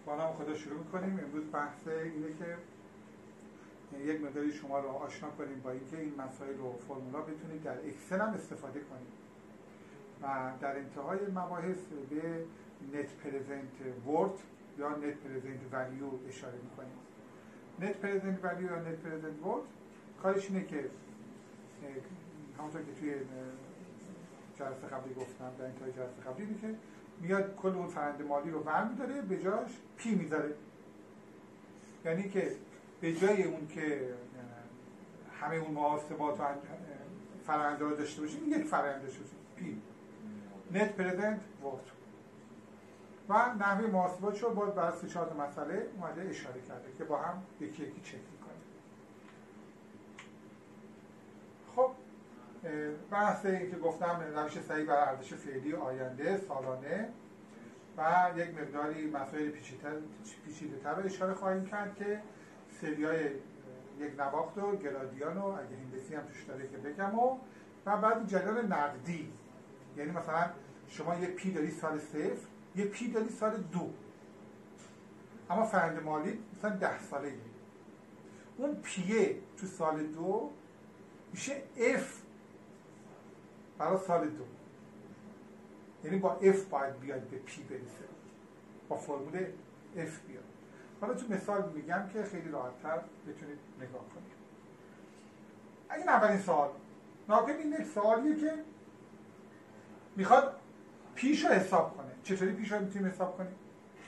با نام خدا شروع می‌کنیم. امروز بحث اینه که یک مقداری شما رو آشنا کنیم با اینکه این مسائل و فرمولا بتونید در اکسل هم استفاده کنید و در انتهای مباحث به نت پرزنت ورد یا نت پرزنت ولیو اشاره می‌کنیم. نت پرزنت ولیو یا نت پرزنت ورد کارش اینه که همونطور که توی جلسه قبلی گفتم، در انتهای جلسه قبلی اینه که میاد کل اون فرآیند مالی رو برمی‌داره، به جاش پی میذاره. یعنی که به جای اون که همه اون محاسبات و فرآیند رو داشته باشیم، یک فرآیند داشته باشیم، پی نت پرزنت ورد و نحوه محاسباتش رو باز بر 3-4 مسئله اومده اشاره کرده که با هم یکی یکی چک می‌کنیم. خب بحث این که گفتم روش صحیح بر ارزش فعلی آینده سالانه و یک مقداری مسائل پیچیده‌تر رو اشاره خواهیم کرد که سریای یک نواخت و گرادیان و اگه هندسی هم توش داره که بگم و بعد جریان نقدی، یعنی مثلا شما یه پی داری سال 0 یه پی داری سال 2 اما فرآیند مالی مثلا 10 ساله اون پیه تو سال 2 میشه اف برای سال 2، یعنی با اف باید بیاد به پی برسه، با فرمول اف بیاد. حالا تو مثال میگم که خیلی راحت‌تر بتونید نگاه کنید. این اولین سوال ناگهان این یک سوالیه که میخواد پیش رو حساب کنه. چطوری پیش رو میتونیم حساب کنیم؟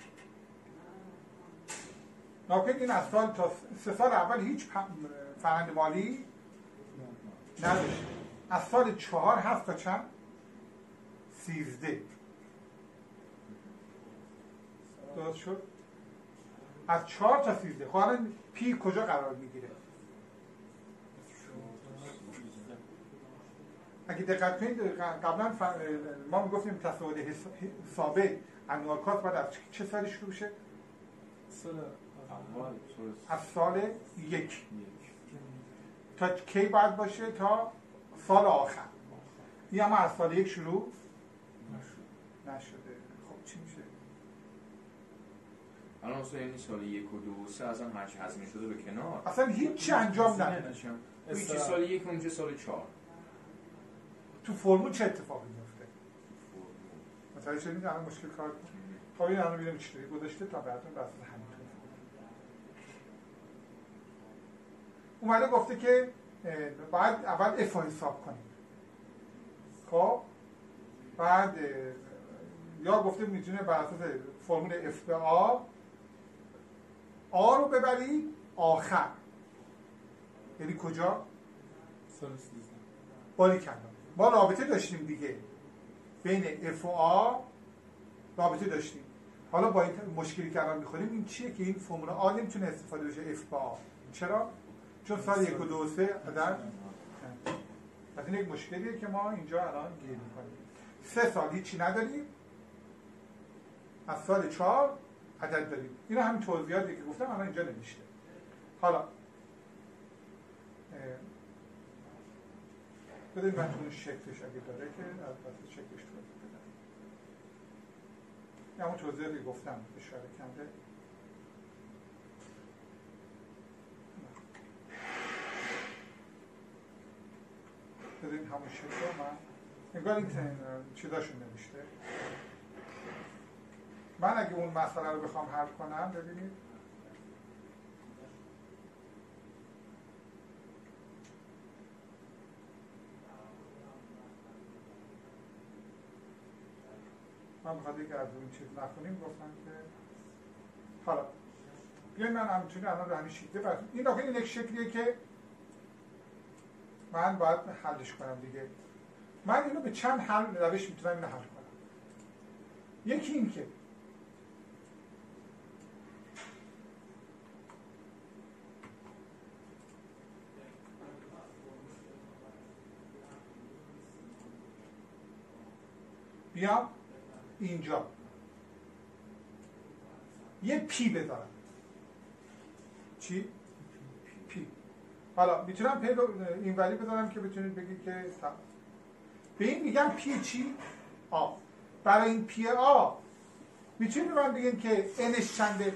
ناگهان این از سال تا 3 سال اول هیچ فرآیند مالی نداشته. از سال 4 هست تا چند؟ 13. درست شد؟ از 4 تا 13. خب الان پی کجا قرار میگیره؟ اگه دقت کنید قبلا ما میگفتیم تصاعد حسابه انوال کاست باید از چه سالی شروع بشه؟ از سال 1 تا کی باید باشه؟ تا سال آخر. این اما از سال 1 شروع نشده. خب چی میشه؟ الان اصلا یعنی سال 1 و 2 و 3 اصلا هرچی هزینه شده به کنار، اصلا هیچ انجام نداره. هیچ سال 1 اونجا سال 4 تو فرمول چه اتفاقی میفته؟ متوجه شدید الان مشکل کار کنید. خب این الان ببینیم چطوری گذاشته تا بعداً بحث همینطوره. اومده گفته که باید اول اف رو حساب کنیم. خب بعد یا گفته میتونه بر اساس فرمول اف به آ رو ببری آخر، یعنی کجا؟ سال 13. باری کردم ما رابطه داشتیم دیگه بین اف و آ، رابطه داشتیم. حالا با این مشکلی که الان میخوریم این چیه که این فرمول آ نمیتونه استفاده بشه اف به آ. چرا؟ چون سال 1 و 2 و 3 عدد پس این یک مشکلیه که ما اینجا الان گیر میکنیم. 3 سال هیچی نداریم، از سال 4 عدد داریم. اینا همین توضیحاتی که گفتم الان اینجا نمیشه. حالا بذارید من تو شکلش اگه داره که از پس شکلش توضیح بدم. یا همون توضیحاتی که گفتم اشاره کرده. بذارید همون شکل رو من انگار این چیزاشون نمیشته. من اگه اون مسئله رو بخوام حل کنم ببینید من بخواد که از اون چیز نخونیم گفتم که حالا بیاین من همچنین الان رو همین شکلی براتون این داخل این یک شکلیه که من باید حلش کنم دیگه. من اینو به چند حل روش میتونم اینو حل کنم. یکی این که بیام اینجا یه پی بذارم. چی؟ پی. حالا میتونم پی رو اینوری بذارم که بتونید بگید که به این میگم پی چی؟ آ. برای این پی آ میتونید من بگین که nش چنده؟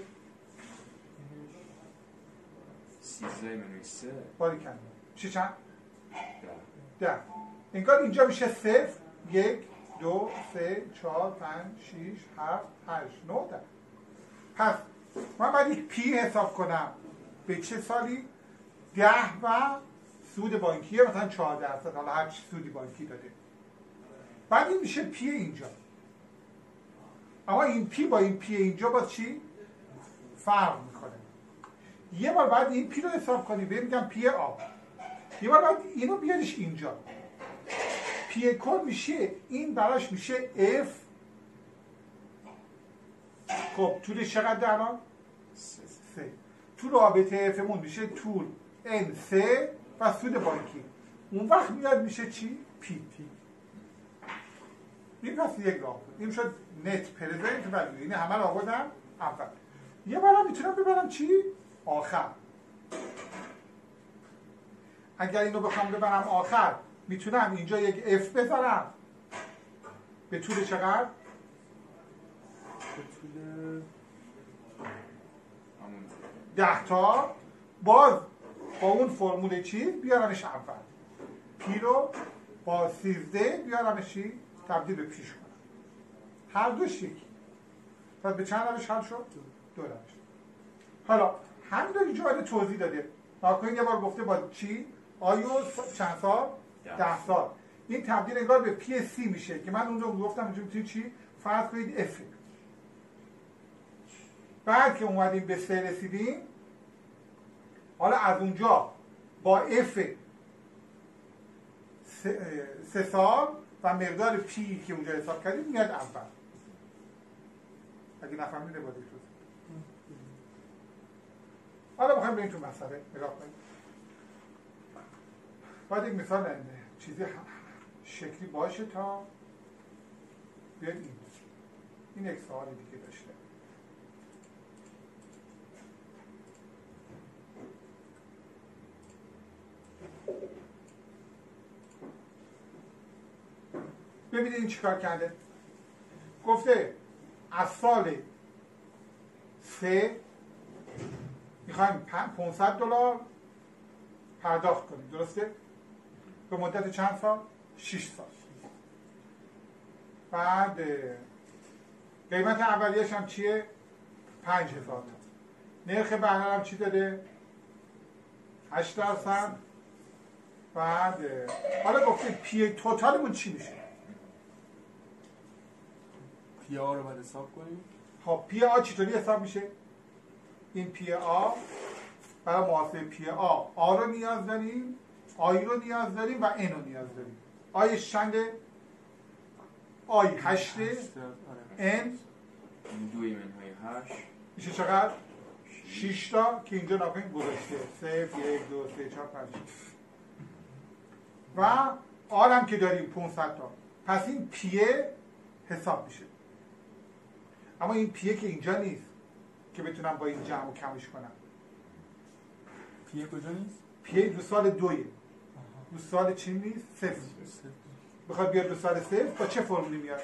13-3 باری کنده میشه چند؟ 10. انگار اینجا میشه 0 1 2 3 4 5 6 7 8 9 10. پس من باید یک پی حساب کنم به چه سالی؟ 10 و سود بانکیه مثلا 4%، حالا هر چی سودی بانکی داده. بعد این میشه پی اینجا. اما این پی با این پی اینجا با چی؟ فرق میکنه. یه بار بعد این پی رو حساب کنی، بهم میگم پی آ. یه بار بعد اینو بیاریش اینجا. پی کل میشه این براش میشه اف. خب طولش چقدر الان؟ 3. طول رابطه افمون میشه طول ان 3 و سود بانکی. اون وقت میاد میشه چی؟ پی. این پس یک راه بود. این شد نت پرزنت ولیو. این همه رو آوردم اول. یه بارم میتونم ببرم چی؟ آخر. اگر اینو بخوام ببرم آخر میتونم اینجا یک اف بذارم به طول چقدر؟ به طول 10 تا. باز با اون فرمول چیز بیارمش اول. پی رو با 13 بیارمش چی؟ تبدیل به پیش کنم. هر دوش یکی. پس به چند روش حل شد؟ 2 روش. حالا همین رو اینجا باید توضیح داده. ناکنین یه بار گفته با چی؟ آیو چند سال؟ 10 سال. این تبدیل انگار به پی سی میشه که من اون رو گفتم اینجا میتونید چی؟ فرض کنید اف. بعد که اومدیم به 3 رسیدیم، حالا از اونجا با اف 3 سال و مقدار پی که اونجا حساب کردیم میاد اول. اگه نفهمیده باید توضیح. حالا بخوایم بریم تو مسئله نگاه کنیم. باید یک مثال چیزی شکلی باشه تا بیاد این یک سوال دیگه داشته. ببینید این چیکار کرده. گفته از سال 3 میخوایم $500 پرداخت کنیم، درسته؟ به مدت چند سال؟ 6 سال. بعد قیمت اولیه‌اش هم چیه؟ 5000 تا. نرخ بهره هم چی داده؟ 8%. بعد حالا گفته پی توتالمون چی میشه؟ پی آ رو باید حساب کنیم. خب پی آ چطوری حساب میشه؟ این پی آ برای محاسبه پی آ رو نیاز داریم، آی رو نیاز داریم و ان رو نیاز داریم. آیش چنده؟ آی 8 ان 2-8 میشه چقدر؟ 6 تا که اینجا ناکنیم گذاشته 0 1 2 3 4 5 و آر هم که داریم 500 تا. پس این پیه حساب میشه. اما این پیه که اینجا نیست که بتونم با این جمع و کمش کنم. پیه کجا نیست؟ پیه دو سال 2 دو سال چی نیست؟ 0. بخواد بیاد دو سال 0 با چه فرمولی میاد؟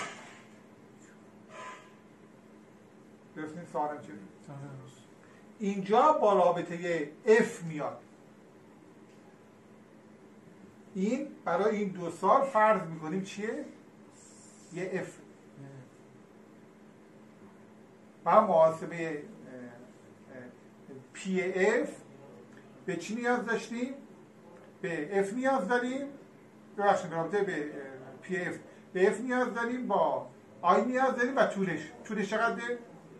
بفرستین سوالم چیه؟ اینجا با رابطه F میاد. این برای این 2 سال فرض میکنیم چیه؟ یه F. برای محاسبه PF به چی نیاز داشتیم؟ به F نیاز داریم. ببخشید رابطه به PF به F نیاز داریم، با I نیاز داریم و طولش چقدره؟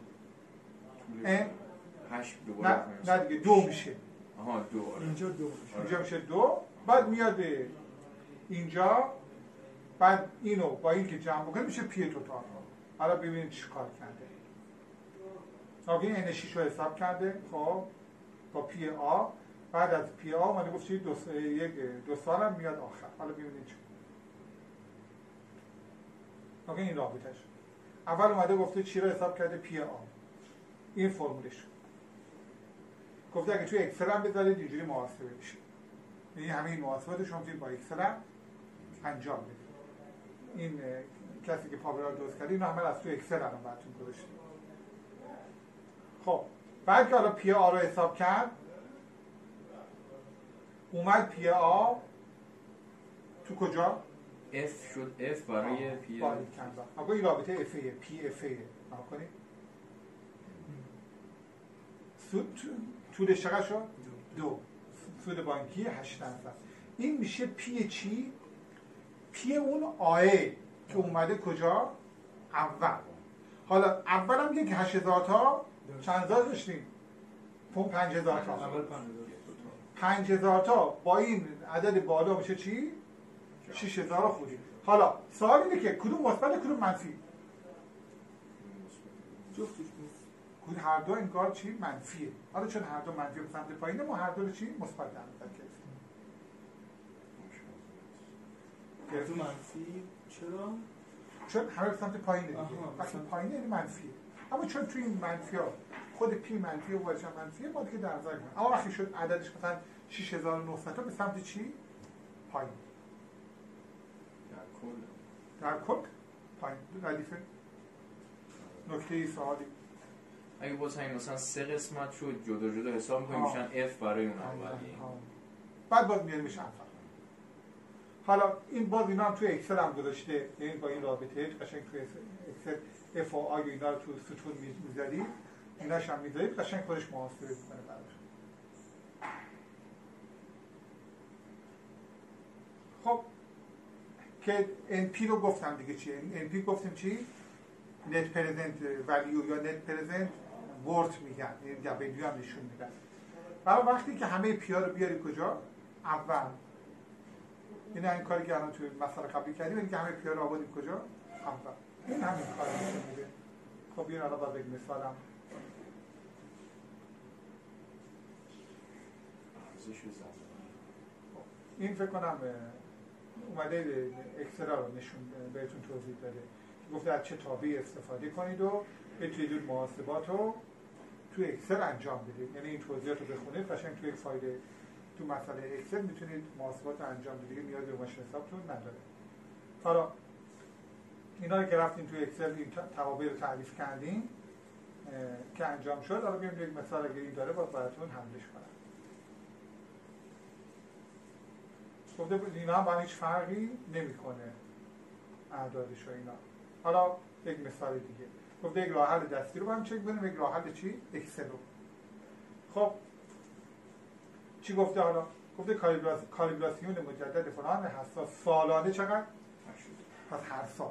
8 دوباره نه دیگه 2 میشه. آها 2. اینجا 2 اینجا میشه 2. بعد میاد به اینجا، بعد اینو با این که جمع بکنیم میشه پی توتال. حالا ببینید چی کار کرده. این انرژیشو حساب کرده. خب با پی آ، بعد از پی آ اومده گفت یک 2 سال هم میاد آخر. حالا ببینید چی. این رابطش. اول اومده گفته چی رو حساب کرده؟ پی آ. این فرمولش. گفته اگه توی اکسل هم بذارید اینجوری محاسبه میشه. یعنی همه این محاسبات شما میتونید با اکسل هم انجام بدید. این کسی که پاورا رو درست کرده، اینو همه از تو اکسل الان براتون گذاشتم. خب بعد که حالا پی آ رو حساب کرد، اومد پی آ تو کجا؟ F شد F برای پی باید کندا. اگه این رابطه افیه، پی افیه نها کنید. سود طولش چقدر شد؟ 2. سود بانکی 8%. این میشه پی چی؟ پی اون آیه که اومده کجا؟ اول. حالا اول هم یک 8000 تا چند هزار داشتیم؟ 5000 تا. اول 5000 تا با این عدد بالا میشه چی؟ 6000 خودی. حالا سوال اینه که کدوم مثبت کدوم منفی؟ جفتش کدوم هر دو انگار چی؟ منفیه. حالا چون هر دو منفی به سمت پایینه، ما هر دو رو چی؟ مثبت در نظر گرفتیم. منفی چرا؟ چون همه به سمت پایینه دیگه. وقتی پایینه یعنی منفیه. اما چون توی این منفی ها خود پی منفی و واژه منفیه، ما دیگه در نظر گرفتیم. اما وقتی شد عددش مثلا 6900 تا به سمت چی؟ پایین. در کل پایین. ردیفه نکته سوالی. اگه باز همین مثلا 3 قسمت شد جدا جدا حساب می‌کنیم میشن F برای اون اولی. بعد باز میاریم اول. حالا این باز اینا هم توی اکسل هم گذاشته، یعنی با این رابطه قشنگ توی اکسل اف و آی اینا رو تو ستون می‌ذارید، ایناش هم می‌ذارید، قشنگ خودش محاسبه می‌کنه براش. خب که NP رو گفتم دیگه چیه؟ NP گفتیم چی؟ نت پرزنت ولیو یا نت پرزنت ورت میگن، این دبلیو هم نشون میدن. برای وقتی که همه پی ها رو بیاری کجا؟ اول. این کاری که الان توی مسئله قبلی کردیم، این که همه پی ها رو آوردیم کجا؟ اول. این همین کار نشون میده. خب این الان باید یک مثالم. این فکر کنم اومده اکسل رو نشون بهتون توضیح داده. گفته از چه تابعی استفاده کنید و بتونید اون محاسبات رو تو اکسل انجام بدید. یعنی این توضیحات رو بخونید، قشنگ تو یک فایل تو مسئله اکسل میتونید محاسبات رو انجام بدید. نیازی به ماشین حسابتون نداره. حالا اینا رو که رفتیم تو اکسل این توابع رو تعریف کردیم که انجام شد. حالا بیایم یک مثال اگه این داره باز براتون حلش کنم. گفته اینا هم با هیچ فرقی نمیکنه اعدادش و اینا. حالا یک مثال دیگه. گفته یک راه حل دستی رو با هم چک کنیم، یک راه حل چی؟ اکسل رو. خب چی گفته حالا؟ گفته کالیبراسیون مجدد فلان حساس سالانه چقدر؟ پس هر سال.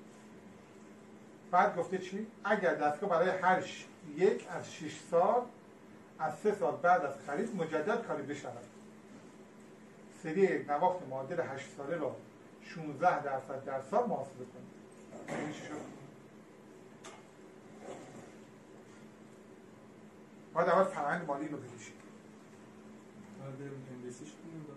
بعد گفته چی؟ اگر دستگاه برای هر یک از 6 سال از 3 سال بعد از خرید مجدد کالیبره شود، سری نواخت معادل 8 ساله رو 16% در سال محاسبه کنید. این چی شد؟ باید اول فرآیند مالی رو بکشید. هندسیش کنیم؟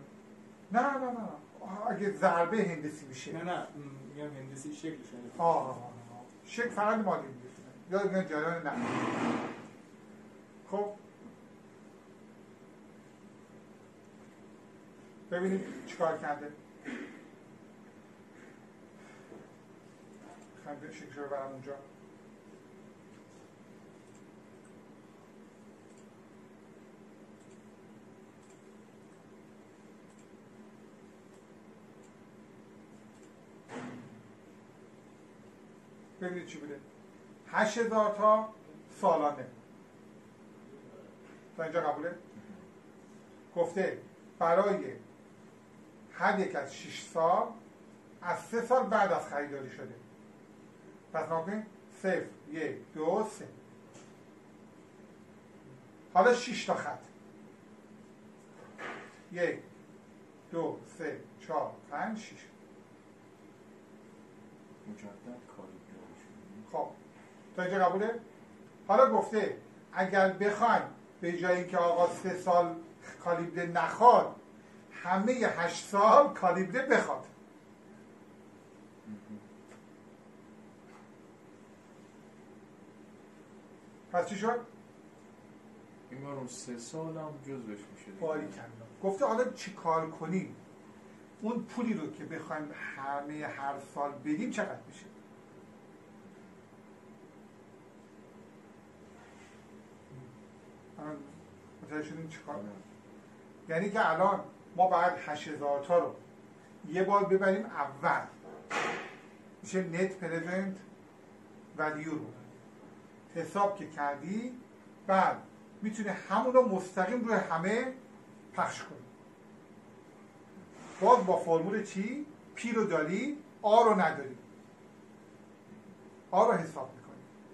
نه اگه ضربه هندسی میشه. نه میگم هندسی شکلش. شکل فرآیند مالی میشه. یا میگن جریان نقدی. خب ببینید چیکار کرده. خیلی شکلش رو برم اونجا. ببینید چی بوده. 8000 تا سالانه. تا اینجا قبوله؟ گفته برای هر یک از 6 سال از 3 سال بعد از خریداری شده. پس ما کنیم 0 1 2 3. حالا 6 تا خط. 1 2 3 4 5 6. مجدد کالیبره. خب تا اینجا قبوله؟ حالا گفته اگر بخوایم به جای اینکه آقا 3 سال کالیبره نخواد، همه 8 سال کالیبره بخواد. پس چی شد؟ این بار اون 3 سال هم جزوش میشه. باری کردم. گفته حالا چی کار کنیم؟ اون پولی رو که بخوایم همه هر سال بدیم چقدر میشه؟ الان متوجه شدیم چیکار کنیم؟ یعنی که الان ما باید 8000 تا رو یه بار ببریم اول، میشه نت پرزنت ولیو رو حساب که کردی، بعد میتونه همون رو مستقیم روی همه پخش کنی. باز با فرمول چی؟ پی رو داری، آ رو نداری، آ رو حساب میکنی.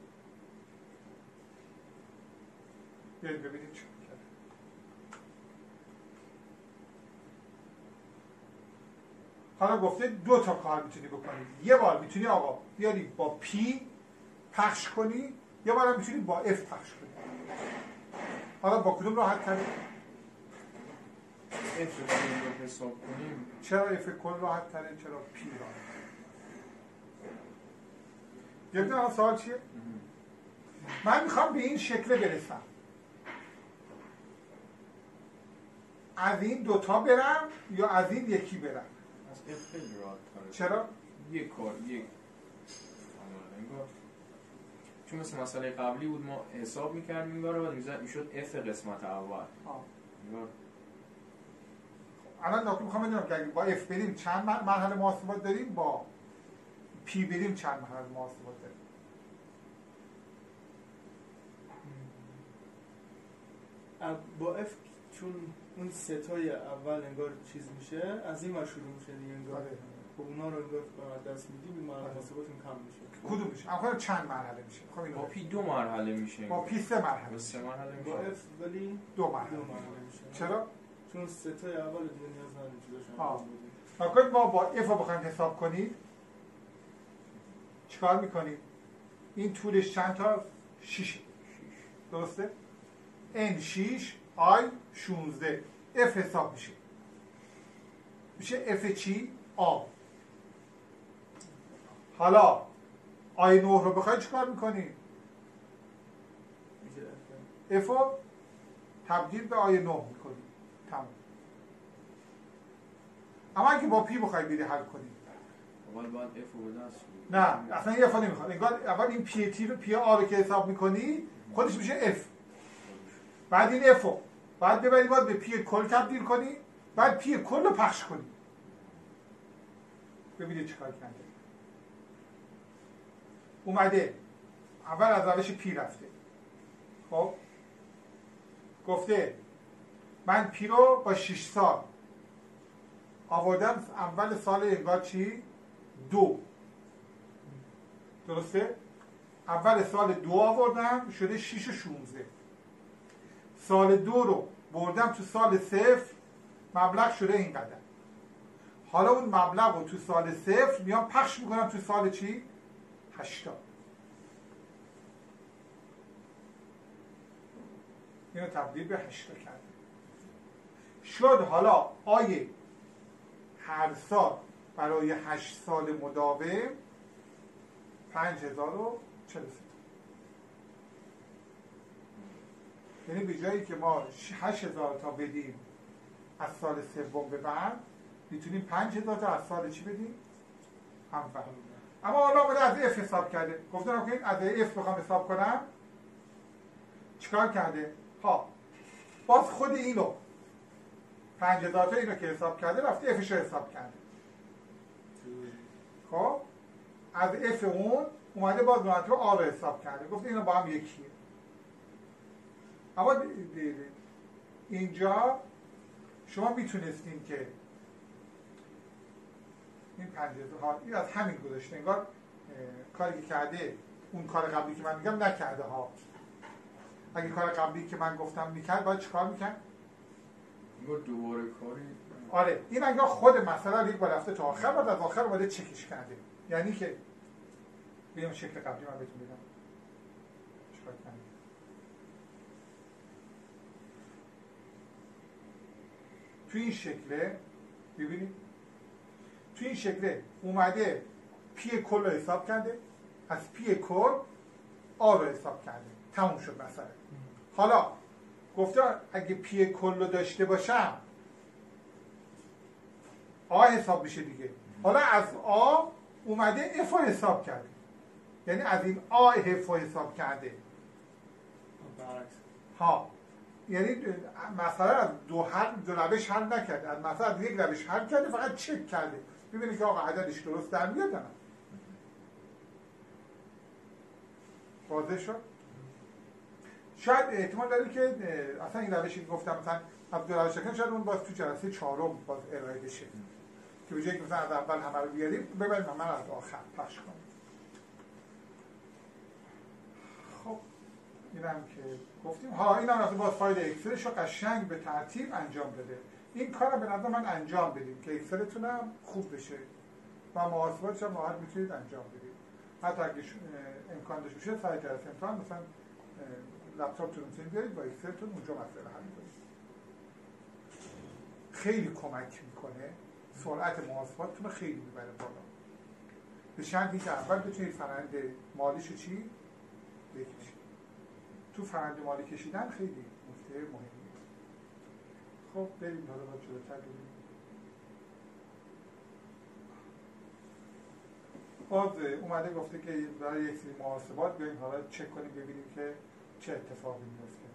بیایید ببینیم چی کرد. حالا گفته 2 تا کار میتونی بکنی. یه بار میتونی آقا بیاری با پی پخش کنی، یه بار هم میتونی با اف پخش کنی. حالا با کدوم راحت تره؟ اف رو حساب کنیم. چرا اف کل راحت تره؟ چرا پی راحت تره؟ یه الان سوال چیه؟ من میخوام به این شکل برسم، از این 2 تا برم یا از این یکی برم؟ از اف خیلی راحت تره. چرا؟ یک کار یک انگار چون مثل مسئله قبلی بود ما حساب میکردیم انگار بعد میشد اف قسمت اول. انگار الان نکته میخوام بدونم که اگه با اف بریم چند مرحله محاسبات داریم، با پی بریم چند مرحله محاسبات داریم؟ با اف چون اون ستای اول انگار چیز میشه، از این ور شروع میشه دیگه انگار. خب اونا رو انگار به دست میدیم، این مرحله محاسباتون کم میشه. کدوم میشه؟ آخر چند مرحله میشه؟ با پی 2 مرحله میشه. با پی 3 مرحله با 3 مرحله میشه. با اف ولی 2 مرحله میشه. چرا؟ چون ستای اول دیگه نیاز نداریم چیزاشون بدیم. نکنید ما با اف رو بخوایم حساب کنید چیکار میکنیم؟ این طولش چند تا؟ 6. درسته؟ n 6 i 16 f حساب میشه. میشه f چی؟ آ. حالا i 9 رو بخواید چیکار میکنی؟ f رو تبدیل به i 9 میکنی. تمام. اما اگه با پی بخوای بری حل کنی اول باید اف رو به دست بیاری. نه اصلا یه اف نمیخواد. انگار اول این پی تی رو پی آ رو که حساب میکنی خودش میشه اف، بعد این اف رو بعد ببری باید به پی کل تبدیل کنی، بعد پی کل رو پخش کنی. ببینید چیکار کرده. اومده اول از روش پی رفته، خب گفته من پی رو با 6 سال آوردم اول سال انگار چی؟ 2. درسته؟ اول سال 2 آوردم شده 6 و 16. سال 2 رو بردم تو سال 0 مبلغ شده اینقدر. حالا اون مبلغ رو تو سال 0 میام پخش میکنم تو سال چی؟ 80. اینو تبدیل به 80 کردم. شد حالا آیه هر سال برای 8 سال مداوم 5043. یعنی به جایی که ما 8000 تا بدیم از سال سوم به بعد میتونیم 5000 تا از سال چی بدیم؟ اول. اما حالا آمده از اف حساب کرده. گفتم که از اف بخوام حساب کنم چیکار کرده؟ ها باز خود اینو 5000 تا اینو که حساب کرده رفته افش رو حساب کرده. خب از اف اون اومده باز مرتبه آ رو حساب کرده. گفته اینا با هم یکیه. اما اینجا شما میتونستین که این 5000 ها این از همین گذاشته انگار کاری که کرده اون کار قبلی که من میگم نکرده ها. اگه کار قبلی که من گفتم میکرد باید چیکار میکرد؟ انگار دوباره کاری. آره این انگار خود مسئله یک بار رفته تا آخر بعد از آخر اومده چکش کرده. یعنی که بیام شکل قبلی من بهتون بگم چیکار کنم. تو این شکله ببینید تو این شکله اومده پی کل رو حساب کرده، از پی کل آ رو حساب کرده، تموم شد مسئله. حالا گفته اگه پی کل رو داشته باشم آ حساب میشه دیگه. حالا از آ اومده اف رو حساب کرده، یعنی از این آ اف رو حساب کرده. ها یعنی مثلا از دو روش حل نکرده، از مثلا از یک روش حل کرده، فقط چک کرده ببینید که آقا عددش درست در میاد یا نه. واضح شد؟ شاید احتمال داره که اصلا این روشی که گفتم مثلا از دو روش کنیم، شاید اون باز تو جلسه 4 باز ارائه بشه که بجایی که مثلا از اول همه رو بیاریم ببریم همه رو از آخر پخش کنیم. خب اینم که گفتیم. این هم اصلا باز فایل اکسلش رو قشنگ به ترتیب انجام بده. این کار رو به نظر من انجام بدیم که اکسلتون هم خوب بشه و محاسباتش هم راحت میتونید انجام بدید. حتی اگه امکان داشته باشه سر جلسه امتحان مثلا لپتاپتون میتونید بیارید با اکسلتون اونجا مسئله حل کنید. خیلی کمک میکنه، سرعت محاسباتتون رو خیلی میبره بالا. به شرطی که اول بتونید فرآیند مالیشو چی بکشید. تو فرآیند مالی کشیدن خیلی نکته مهمیه. خب بریم حالا با جلوتر ببینیم. باز اومده گفته که برای یک سری محاسبات بیاییم حالا چک کنیم ببینیم که چه اتفاقی میفته.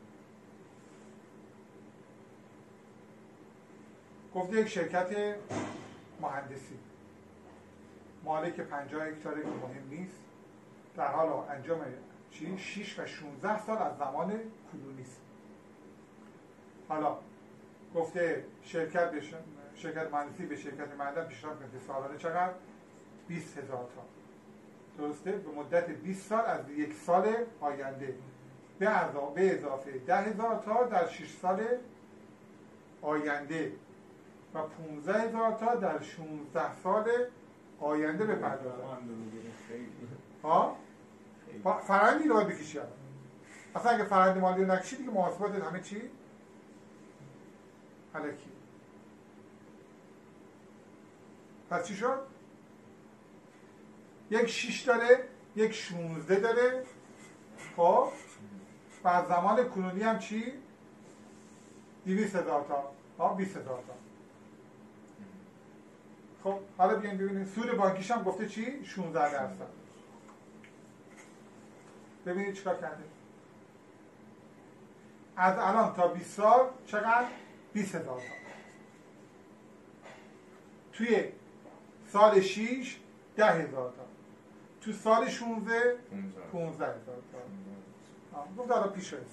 گفته یک شرکت مهندسی مالک 50 هکتار که مهم نیست، در حال انجام 6 و 16 سال از زمان کنونی است. حالا گفته شرکت مهندسی به شرکت معدن پیشنهاد میده سالانه چقدر؟ 20,000 تا. درسته؟ به مدت 20 سال از یک سال آینده به اضافه 10,000 تا در 6 سال آینده و 15,000 تا در 16 سال آینده بپردازد. فرآیندی رو باید بکشی. اصلا اگه فرآیند مالی رو نکشی دیگه محاسبات همه چی الکی. پس چی شد؟ یک 6 داره، یک 16 داره. خب و از زمان کنونی هم چی؟ 200,000 تا 20,000 تا. خب حالا بیاین ببینید سود بانکیش هم گفته چی؟ 16%. ببینید چیکار کرده. از الان تا 20 سال چقدر؟ 20,000 تا. توی سال 6 10,000 تا. تو سال 16 15,000 تا. گفت دارا پیش حساب.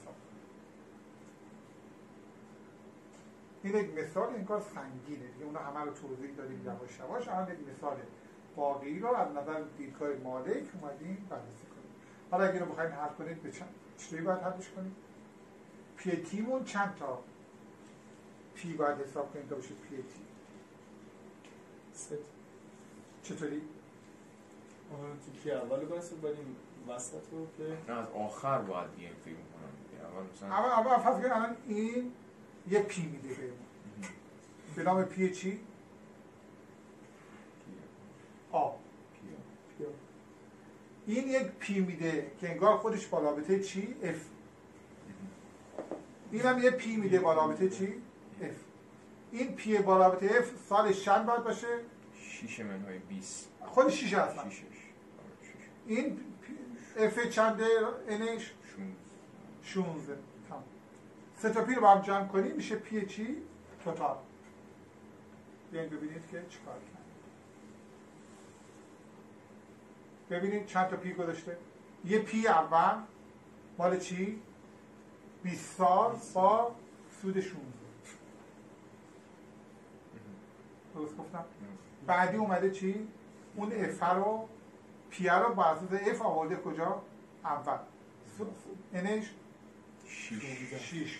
این یک مثال انگار سنگینه دیگه، اونا همه رو توضیح دادیم یواش یواش. الان یک مثال واقعی رو از نظر دیدگاه مالک اومدیم بررسی کنیم. حالا اگه رو بخواید حل کنید به چطوری باید حلش کنید؟ پی تیمون چند تا پی باید حساب کنید تا بشه پی تی؟ چطوری؟ تو پی اول رو باید بریم وسط رو که نه از آخر باید بیایم فکر می‌کنم. اول مثلا اول فرض کنید الان این یه پی میده بهمون به نام پی چی؟ آ. این یک پی میده که انگار خودش با رابطه چی؟ اف. این هم یه پی میده با رابطه چی؟ اف. این پی با رابطه اف سالش چند باید باشه؟ 6 منهای 20. خودش 6 هستن. این اف چنده انش؟ 16. تمام. سه تا پی رو با هم جمع کنیم میشه پی چی؟ توتال. بیاین ببینید که چیکار کرد. ببینید چند تا پی گذاشته. یه پی اول مال چی؟ 20 سال با سود 16. درست گفتم؟ بعدی اومده چی؟ اون اف رو پی رو با اساس اف آورده کجا؟ اول. انش 6.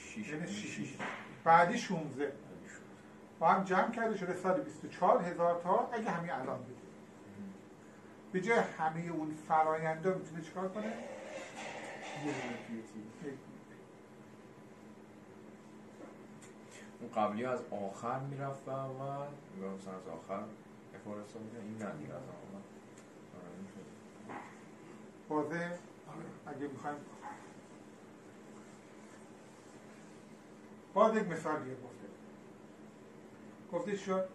بعدی 16. با هم جمع کرده شده 124,000 تا. اگه همین الان بده به جای همه اون فراینده میتونه چیکار کنه؟ اون قبلی از آخر میرفت و اول مثلا از آخر افارستا میده. این نه دیگه از آخر واضح. اگه میخوایم باز یک مثال دیگه گفته شد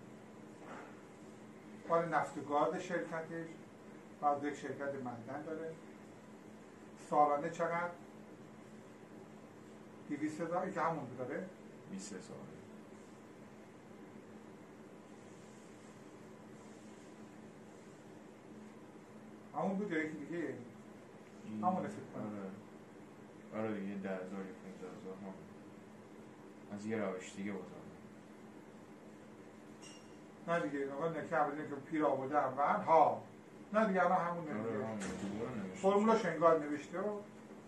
مال نفت و گاز شرکتش باز یک شرکت معدن داره. سالانه چقدر؟ 200,000 این که همون داره 20,000 همون بود یا یکی دیگه همون فکر کنم. آره دیگه 10,000 یا 15,000 هم از یه روش دیگه بازم نه دیگه نگاه نکه اولی که پیر آورده اول ها نه دیگه الان همون نمیده فرمولاش انگار نوشته و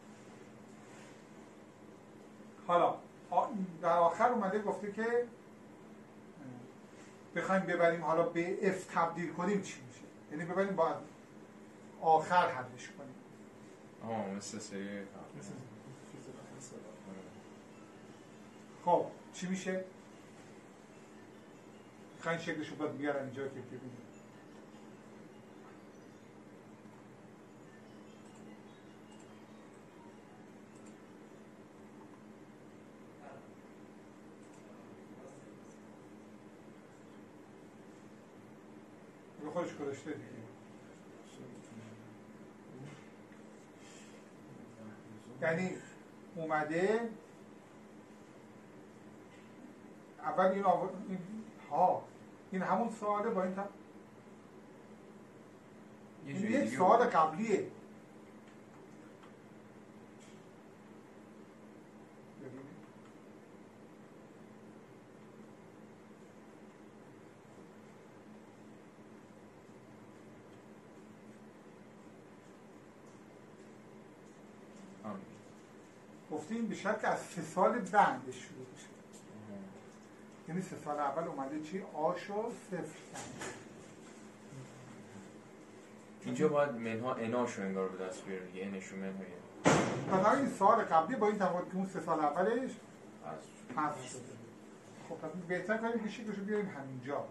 حالا در آخر اومده گفته که بخوایم ببریم حالا به اف تبدیل کنیم چی میشه، یعنی ببریم باید آخر حلش کنیم مثل سری خب چی میشه؟ خیلی شکلشو باید بیارن اینجا که ببینیم به خودش گذاشته دیگه یعنی اومده اول این همون سواله با این این یک سوال قبلیه گفتیم به شرط که از 3 سال بعدش شروع بشه، یعنی 3 سال اول اومده چی؟ آشو 0 کرد. اینجا باید منها اناشو انگار به دست بیاره دیگه، انشو منهای مثلا این سال قبلی با این تفاوت که اون 3 سال اولش حذف شده. خب پس بهتر کنیم که شکلشو بیاریم همینجا.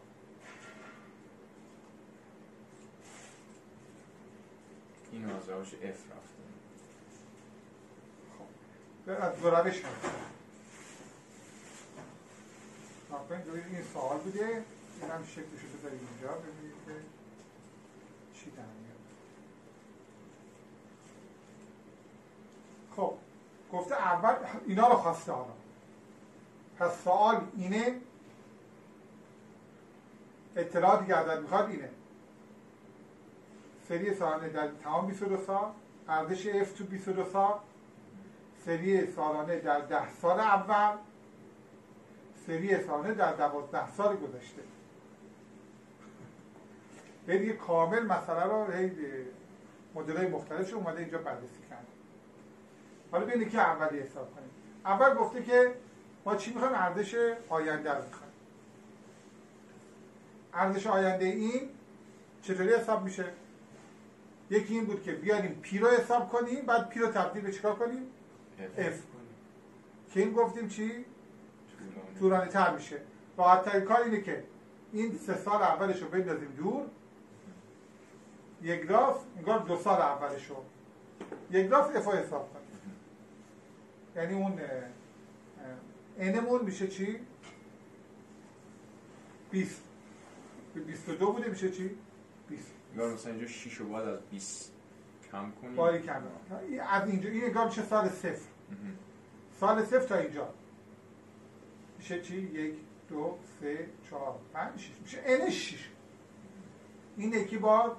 اینو از روش اف رفته. خب از دو روش هست. این سوال بوده، این هم شکلشو بذاریم اینجا ببینید که چی در میاد. خب گفته اول اینا رو خواسته حالا. پس سوال اینه، اطلاعاتی که ازت میخواد اینه سری سالانه در تمام 22 سال، ارزش F تو 22 سال، سری سالانه در 10 سال اول، سری سالانه در 12 سال گذشته. دیگه کامل مسئله رو مدل‌های مختلفش اومده اینجا بررسی کرد. حالا ببینید که اولی حساب کنیم. اول گفته که ما چی میخوایم؟ ارزش آینده رو میخوایم. ارزش آینده این چطوری حساب میشه؟ یکی این بود که بیاریم پی رو حساب کنیم، بعد پی رو تبدیل به چیکار کنیم؟ اف که این گفتیم چی؟ طولانی تر میشه. راحت ترین کار اینه که این 3 سال اولش رو بندازیم دور، یک گراف انگار 2 سال اولش رو یک گراف اف رو حساب کنیم. یعنی اون انمون میشه چی؟ 20 به 22 بوده میشه چی؟ 20. انگار مثلا اینجا 6 رو باید از 20 کم کنیم. باری کم از اینجا این انگار میشه سال 0. سال 0 تا اینجا میشه چی؟ 1 2 3 4 5 6 میشه n 6. این یکی باید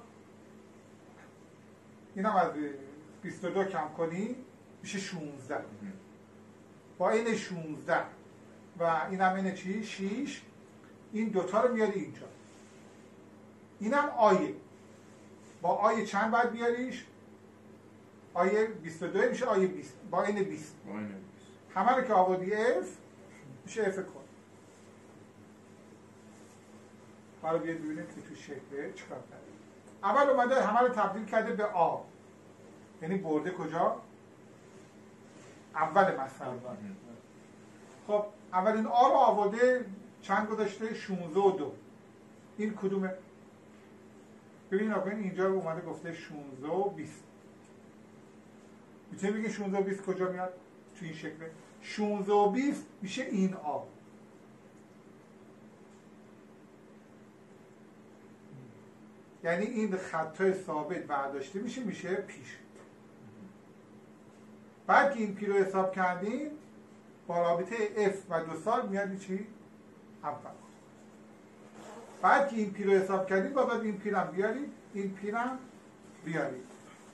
اینم از 22 کم کنی میشه 16. با n 16 و اینم n چی؟ 6. این دوتا رو میاری اینجا. اینم آیه. با آیه چند باید بیاریش؟ آیه 22 میشه آیه 20 با n 20. همه رو که آوردی f میشه f کن. حالا بیاید ببینید که تو شکل چیکار کرده. اول اومده همه رو تبدیل کرده به آ، یعنی برده کجا؟ اول مسئله. خب اولین آ رو آورده چند گذاشته؟ 16 و 2. این کدومه؟ ببینید آقا اینجا اومده گفته 16 و 20. میتونی بگید 16 و 20 کجا میاد؟ تو این شکله 16 و 20 میشه این آ. یعنی این خطای ثابت برداشته میشه پیش. بعد که این پی رو حساب کردیم با رابطه F و 2 سال میاد چی؟ اول. بعد که این پی رو حساب کردید باید این پی هم بیارید، این پی هم بیارید.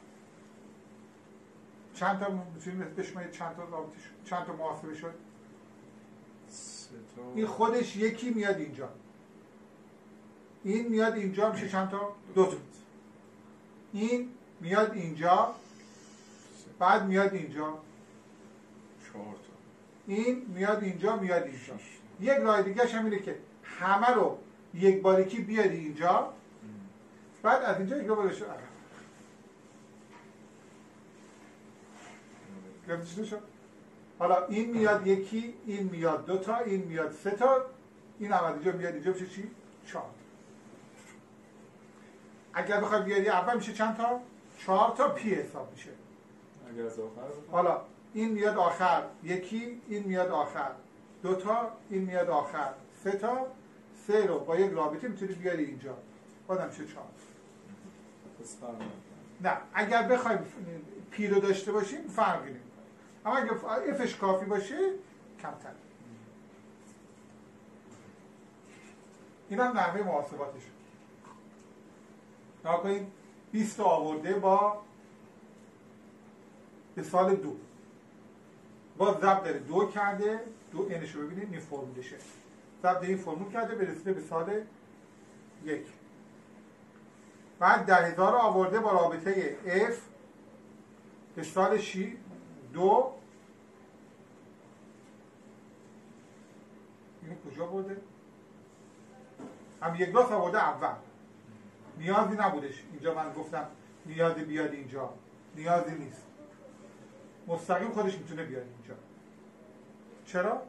چند تا میتونید بشمارید چند تا محاسبه شد؟ این خودش یکی میاد اینجا، این میاد اینجا میشه چند تا؟ 2 تا. این میاد اینجا، بعد میاد اینجا 4 تا. این میاد اینجا میاد اینجا. یک راه دیگه هم اینه که همه رو یک باریکی بیاری اینجا، بعد از اینجا یک بارش عقب. گرفتش نشد؟ حالا این میاد یکی، این میاد 2 تا، این میاد 3 تا، این هم از اینجا میاد اینجا میشه چی؟ 4. اگر بخوای بیاری اول میشه چند تا؟ 4 تا پی حساب میشه. اگر از آخر حالا این میاد آخر یکی، این میاد آخر 2 تا، این میاد آخر 3 تا، 3 رو با یک رابطه میتونی بیاری اینجا، بازم میشه 4. نه اگر بخوایم پی رو داشته باشیم فرقی نمیکنه، اما اگر افش کافی باشه کمتر. این هم نحوه محاسباتش. نگاه کنید 20 آورده با به سال 2 باز ضرب داره 2 کرده، 2 اینش رو ببینید این فرمولشه، ضرب این فرمول کرده برسیده به سال 1. بعد 10,000 رو آورده با رابطه F به سال 2. این کجا برده؟ هم یک راست آورده اول، نیازی نبودش اینجا من گفتم نیازی بیاد اینجا، نیازی نیست، مستقیم خودش میتونه بیاد اینجا. چرا؟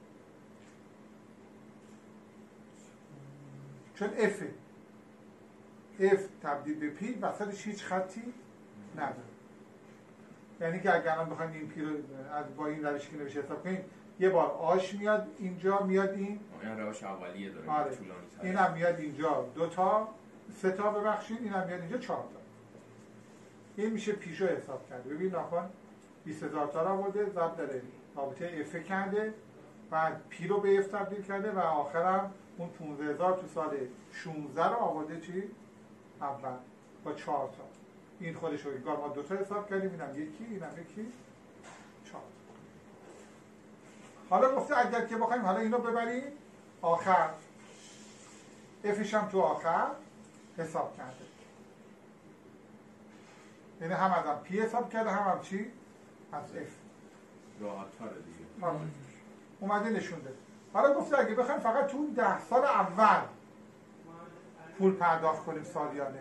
چون F تبدیل به P وسطش هیچ خطی نداره. یعنی که اگر الان بخوایم این P رو با این روش که نوشته حساب کنیم، یه بار آش میاد اینجا، میاد این روش اولیه داره. آره. این هم میاد اینجا 2 تا 3 تا ببخشید، این هم میاد اینجا 4 تا. این میشه پیشو حساب کرده. ببین ناخوان 20,000 تا رو آورده، ضرب داره رابطه F کرده، بعد P رو به F تبدیل کرده و آخرم اون 15,000 تو سال 16 رو آورده چی؟ اول با 4 تا. این خودش رو انگار ما 2 تا حساب کردیم، اینم یکی، اینم یکی 4. حالا گفته اگر که بخوایم حالا اینو ببریم آخر، Fش هم تو آخر حساب کرده، یعنی هم ازم P حساب کرده هم چی؟ از F. راحت تره دیگه. اومده نشونده. حالا گفته اگه بخوایم فقط تو 10 سال اول پول پرداخت کنیم سالیانه،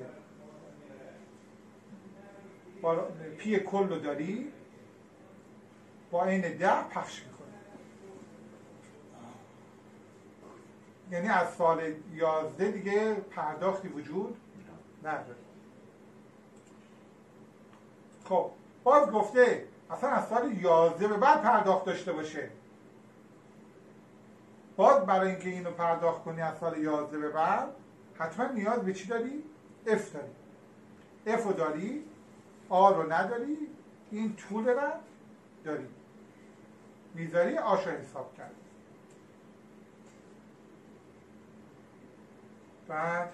با پی کل رو داری با این 10 پخش میکنه، یعنی از سال 11 دیگه پرداختی وجود نداره. خب باز گفته اصلا از سال 11 به بعد پرداخت داشته باشه. باز برای اینکه اینو پرداخت کنی از سال 11 به بعد حتما نیاز به چی داری؟ F داری. F رو داری، R رو نداری، این طول رو داری، میذاری آش رو حساب کرد. بعد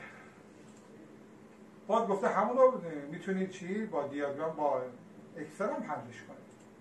باز گفته همون رو میتونید چی؟ با دیاگرام با اکسل هم حلش کنید.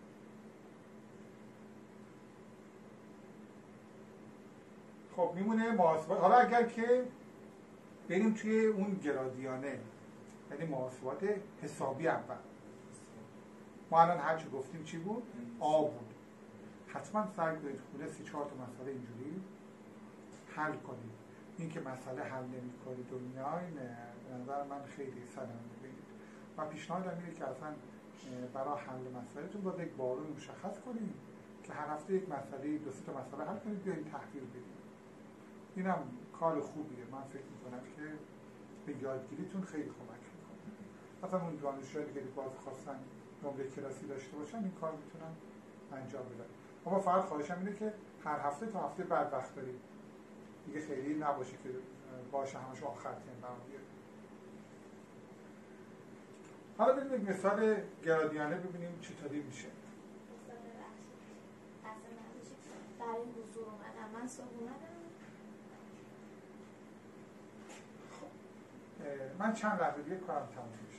خب میمونه محاسبات. حالا اگر که بریم توی اون گرادیانه، یعنی محاسبات حسابی اول، ما الان هرچی گفتیم چی بود؟ آ بود. حتما سعی کنید خونه 3-4 تا مسئله اینجوری حل کنید. این که مسئله حل نمی کنید و میاین، به نظر من خیلی سلام میبینید و پیشنهادم اینه که اصلا برای حل مسئلهتون باید یک بارون مشخص کنید که هر هفته یک مسئله 2-3 تا مسئله حل کنید، بیاین تحویل بدید. اینم کار خوبیه. من فکر میکنم که به یادگیریتون خیلی کمک میکنه. مثلا اون دانشجویی که باز خواستن نمره کلاسی داشته باشن این کار میتونن انجام بدن. اما فقط خواهشم اینه که هر هفته تا هفته بعد وقت دارید دیگه، خیلی نباشه که باشه همش آخر تیم برام بیاد. حالا بریم یک مثال گرادیانه ببینیم چطوری میشه. برای حضور اومدم. من صبح اومدم. من چند لحظه دیگه کارم تموم میشه.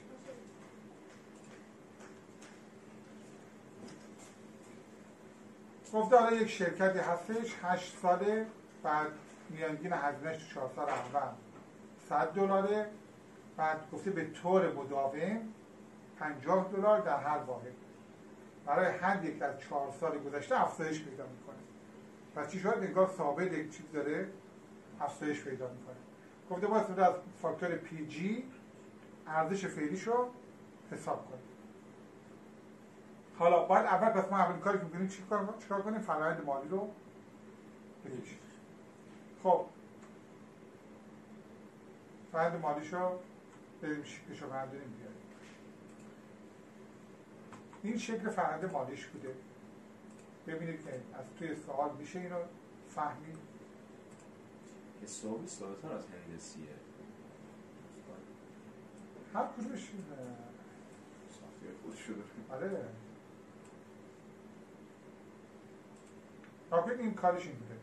گفته حالا یک شرکتی هستش 8 ساله، بعد میانگین هزینه‌اش تو 4 سال اول $100، بعد گفته به طور مداوم $50 در هر واحد. برای هر یک از 4 سال گذشته افزایش پیدا میکنه. پس چی شد؟ انگار ثابت یک چیز داره افزایش پیدا میکنه. گفته باید از فاکتور پی جی ارزش فعلیشو حساب کنیم. حالا باید اول پس ما اولین کاری که می‌کنیم چیکار کنیم؟ فرآیند مالی رو بکشیم. خب فرآیند مالیشو بریم شکلشو برداریم بیاریم. این شکل فرآیند مالیش بوده. ببینید که از توی سوال میشه اینو فهمید. حسابی ساده‌تر از هندسیه. هر کدومش ساختار خودشو داره. آره. راکت این کارش این بوده.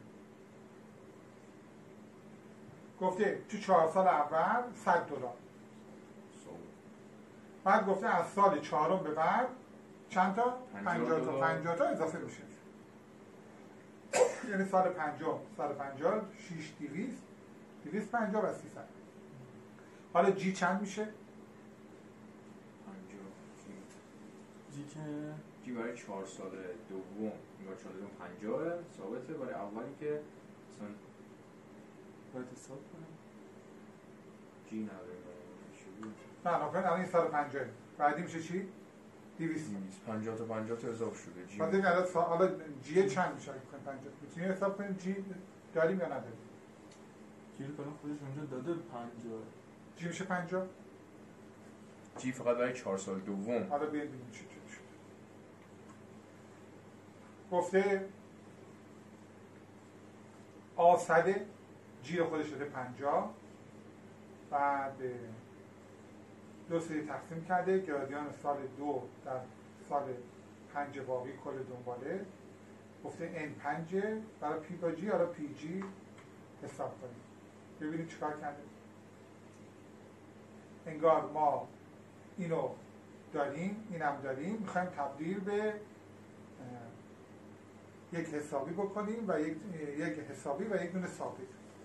گفته تو 4 سال اول $100. بعد گفته از سال 4 به بعد چند تا؟ 50 تا اضافه میشه. یعنی سال 50 250 و 300. حالا جی چند میشه؟ 50 جی برای 4 سال دوم انگار 4 دوم 50 ثابته، برای اولی که مثلا باید حساب کنم جی نداره. نه الان این سال 50 بعدی میشه چی؟ 200 50 تا 50 تا اضافه شده. جی بعد حالا جی چند میشه؟ 50 میتونی حساب کنیم جی داریم یا نداریم؟ جی رو کنم خودش اونجا داده 50 جی میشه 50. جی فقط برای 4 سال دوم. حالا ببینیم چی شد. گفته آسده جی رو خودش داده 50، بعد دو سری تقسیم کرده گرادیان سال 2 در سال 5 واقعی کل دنباله. گفته n5 برای پی با جی، حالا پی جی حساب کنیم. ببینید چیکار کرده. انگار ما اینو داریم، اینم داریم، میخوایم تبدیل به یک حسابی بکنیم و یک حسابی و یک دونه ثابت.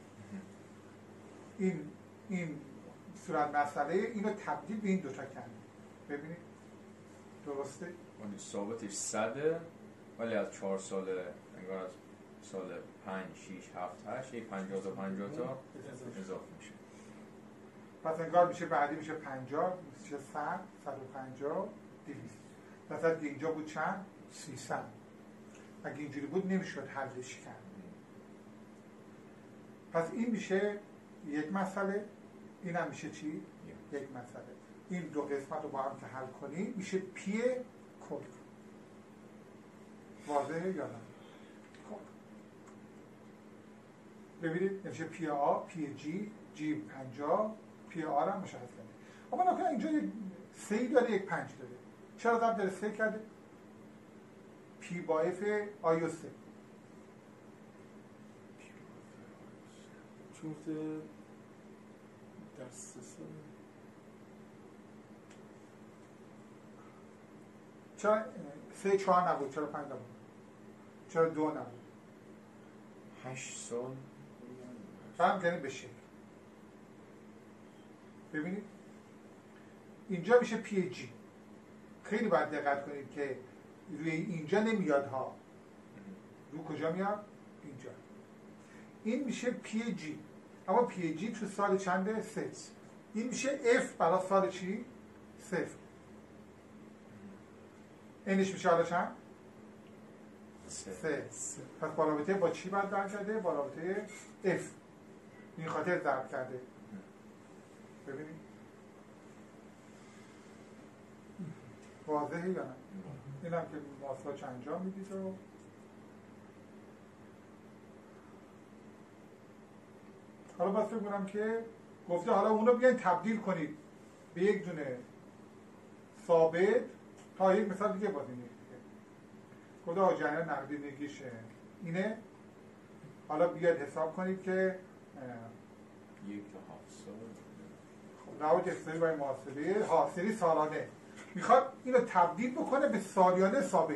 این صورت مسئله اینو تبدیل به این دوتا کردیم. ببینید درسته؟ ولی ثابتش 100 ولی از 4 سال انگار از سال 5 6 7 8 یک 50 تا 50 تا اضافه میشه. پس انگار میشه بعدی میشه 50 میشه 100 150 200. مثلا اینجا بود چند؟ 300. اگه اینجوری بود نمیشد حلش کرد. پس این میشه یک مسئله، این هم میشه چی؟ یک مسئله. این دو قسمت رو با هم که حل کنیم میشه پی کل. واضحه یا نه؟ خب ببینید میشه پی آ، پی جی، جی 50، پی آر هم مشخص کنید. اما نکنه اینجا یک 3 داره یک 5 داره. چرا ضرب داره 3 کرده؟ پی با اف آیو 3. چون در 3 سال چرا 3 4 نبود؟ چرا 5 نبود؟ چرا 2 نبود؟ 8 سال فهم کنید بشه. ببینید اینجا میشه پی جی. خیلی باید دقت کنید که روی اینجا نمیاد ها. رو کجا میاد؟ اینجا. این میشه پی جی. اما پی جی تو سال چنده؟ 3. این میشه اف برای سال چی؟ 0. اینش میشه حالا چند؟ 3. پس با رابطه با چی باید ضرب کرده؟ با رابطه اف. این خاطر ضرب کرده. ببینید واضحه یا نه؟ این هم که ماساج انجام میدید و حالا باید فکر کنم که گفته حالا اونو بیاین تبدیل کنید به یک دونه ثابت. تا یک مثال دیگه باید اینه گفته جریان نقدینگیش اینه حالا بیاد حساب کنید که 1 تا 7 سال روش اقتصادی برای محاسبه حاصلی سالانه میخواد اینو تبدیل بکنه به سالیانه ثابت.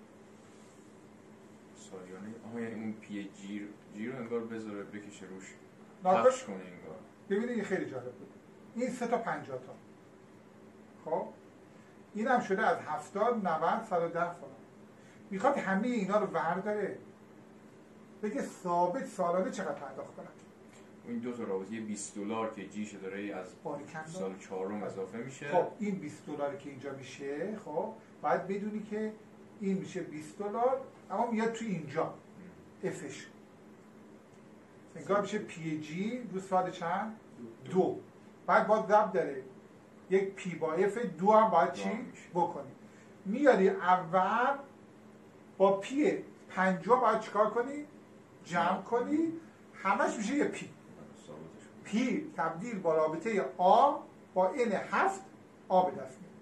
سالیانه یعنی اون پی جی رو انگار بذاره بکشه روش ناقص پخش کنه انگار. ببینید این خیلی جالب بود. این 3 تا 50 تا. خب این هم شده از 70 90 110 سال. میخواد همه اینا رو ورداره بگه ثابت سالانه چقدر پرداخت کنن. این دو تا رابطه $20 که جیش داره از سال 4 اضافه میشه. خب این $20 که اینجا میشه، خب باید بدونی که این میشه $20 اما میاد تو اینجا افش انگار میشه پی جی رو سال چند؟ 2. بعد باید ضرب داره یک پی با اف 2 هم باید چی بکنی. میاری اول با پی 50 باید چیکار کنی؟ جمع کنی، همش میشه یه پی. پی تبدیل با رابطه آ با n 7 آ به دست میاد.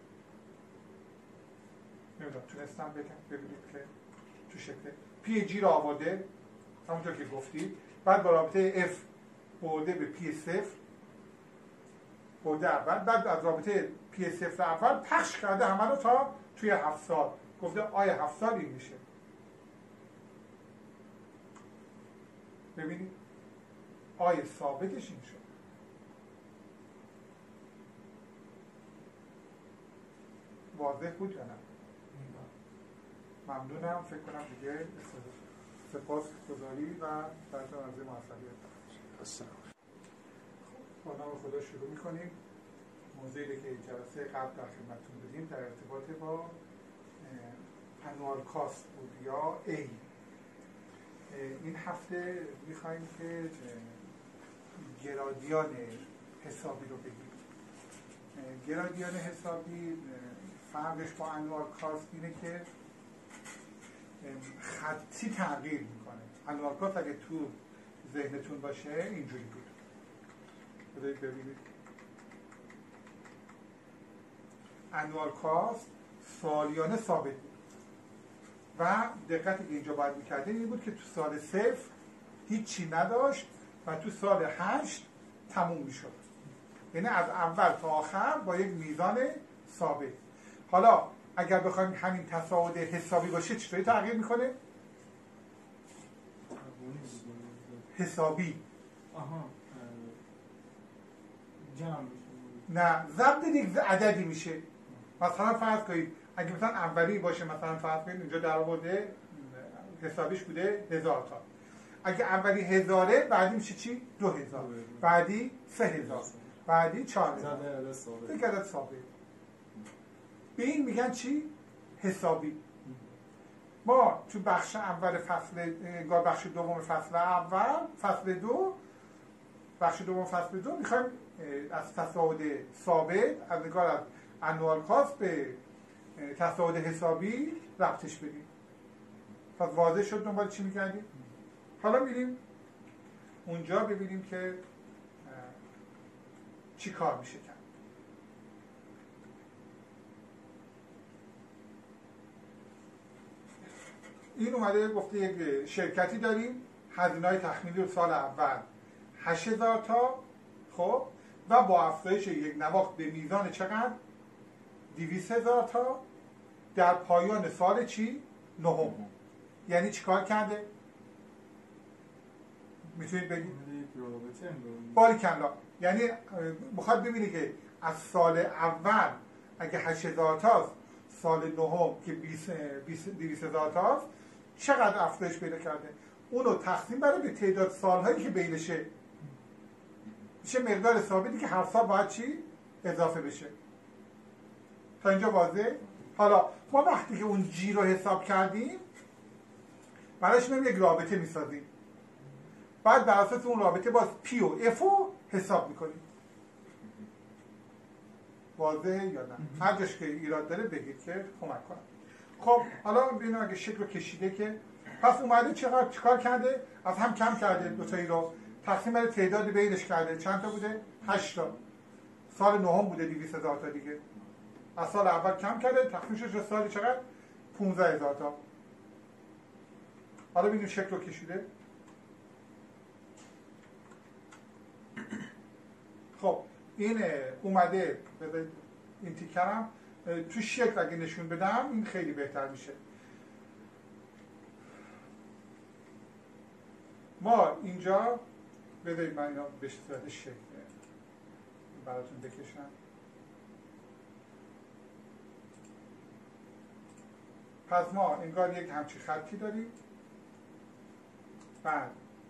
نمیدونم تونستم ببینید که تو شکل پی جی رو آورده همونطور که گفتید، بعد با رابطه f برده به پی 0 برده اول، بعد از رابطه پی 0 اول پخش کرده همه رو تا توی 7 سال. گفته آیا 7 سال این میشه. ببینید آیا ثابتش این شد. واضح بود یا نه؟ ممنونم. فکر کنم دیگه سپاس گذاری و براتون عرض موفقیت. با نام خدا شروع میکنیم. موضوعی که جلسه قبل در خدمتتون بودیم در ارتباط با انوال کاست بود یا A. این هفته میخواییم که گرادیان حسابی رو بگیم. گرادیان حسابی فرقش با انوال کاست اینه که خطی تغییر میکنه. انوال کاست اگه تو ذهنتون باشه اینجوری بود. بذارید ببینید. انوال کاست سالیانه ثابت بود و دقتی که اینجا باید میکردیم این بود که تو سال 0 هیچی نداشت و تو سال 8 تموم میشد. یعنی از اول تا آخر با یک میزان ثابت. حالا اگر بخوایم همین تصاعد حسابی باشه چطوری تغییر میکنه؟ حسابی. آها. جمع نه، ضرب یک عددی میشه. مثلا فرض کنید اگه مثلا اولی باشه، مثلا فرض کنید اینجا در آورده حسابیش بوده 1000 تا. اگه اولی 1000 بعدی میشه چی؟ 2000. بعدی 3000. بعدی 4000. یک عدد ثابت. به این میگن چی؟ حسابی. ما تو بخش اول بخش دوم فصل اول، فصل 2، بخش دوم فصل 2 میخوایم از تصاعد ثابت از نگاه از انوال کاست به تصاعد حسابی ربطش بدیم. پس واضح شد دنبال چی میگردیم؟ حالا میریم اونجا ببینیم که چی کار میشه کرد. این اومده گفته یک شرکتی داریم، هزینه‌های تخمیلی رو سال اول 8000 تا، خب، و با افزایش یک نواخت به میزان چقدر؟ 200000 تا در پایان سال چی؟ نهم. یعنی چیکار کرده؟ میتونید بگید؟ باریکلا. یعنی میخواد ببینی که از سال اول اگه 8000 تاست، سال نهم که 20000 تاست چقدر افزایش پیدا کرده؟ اونو تقسیم بر به تعداد سالهایی که بینشه میشه مقدار ثابتی که هر سال باید چی؟ اضافه بشه. تا اینجا واضح؟ حالا ما وقتی که اون جی رو حساب کردیم بعدش میریم یک رابطه میسازیم. بعد بر اساس اون رابطه باز پی و اف رو حساب میکنیم. واضحه یا نه؟ هر جاش که ایراد داره بگید که کمک کنم. خب حالا ببینیم اگه شکل رو کشیده که پس اومده چیکار کرده؟ از هم کم کرده دوتایی رو، تقسیم بر تعداد بینش کرده. چند تا بوده؟ 8 تا. سال نهم بوده 200000 تا دیگه. از سال اول کم کرده، تقسیم شد سال چقدر؟ 15000 تا. حالا ببینیم شکل رو کشیده. خب این اومده این تیکرم تو شکل اگه نشون بدم این خیلی بهتر میشه. ما اینجا بذارید من اینا به صورت شکل براتون بکشم. پس ما انگار یک همچین خطی داریم، بعد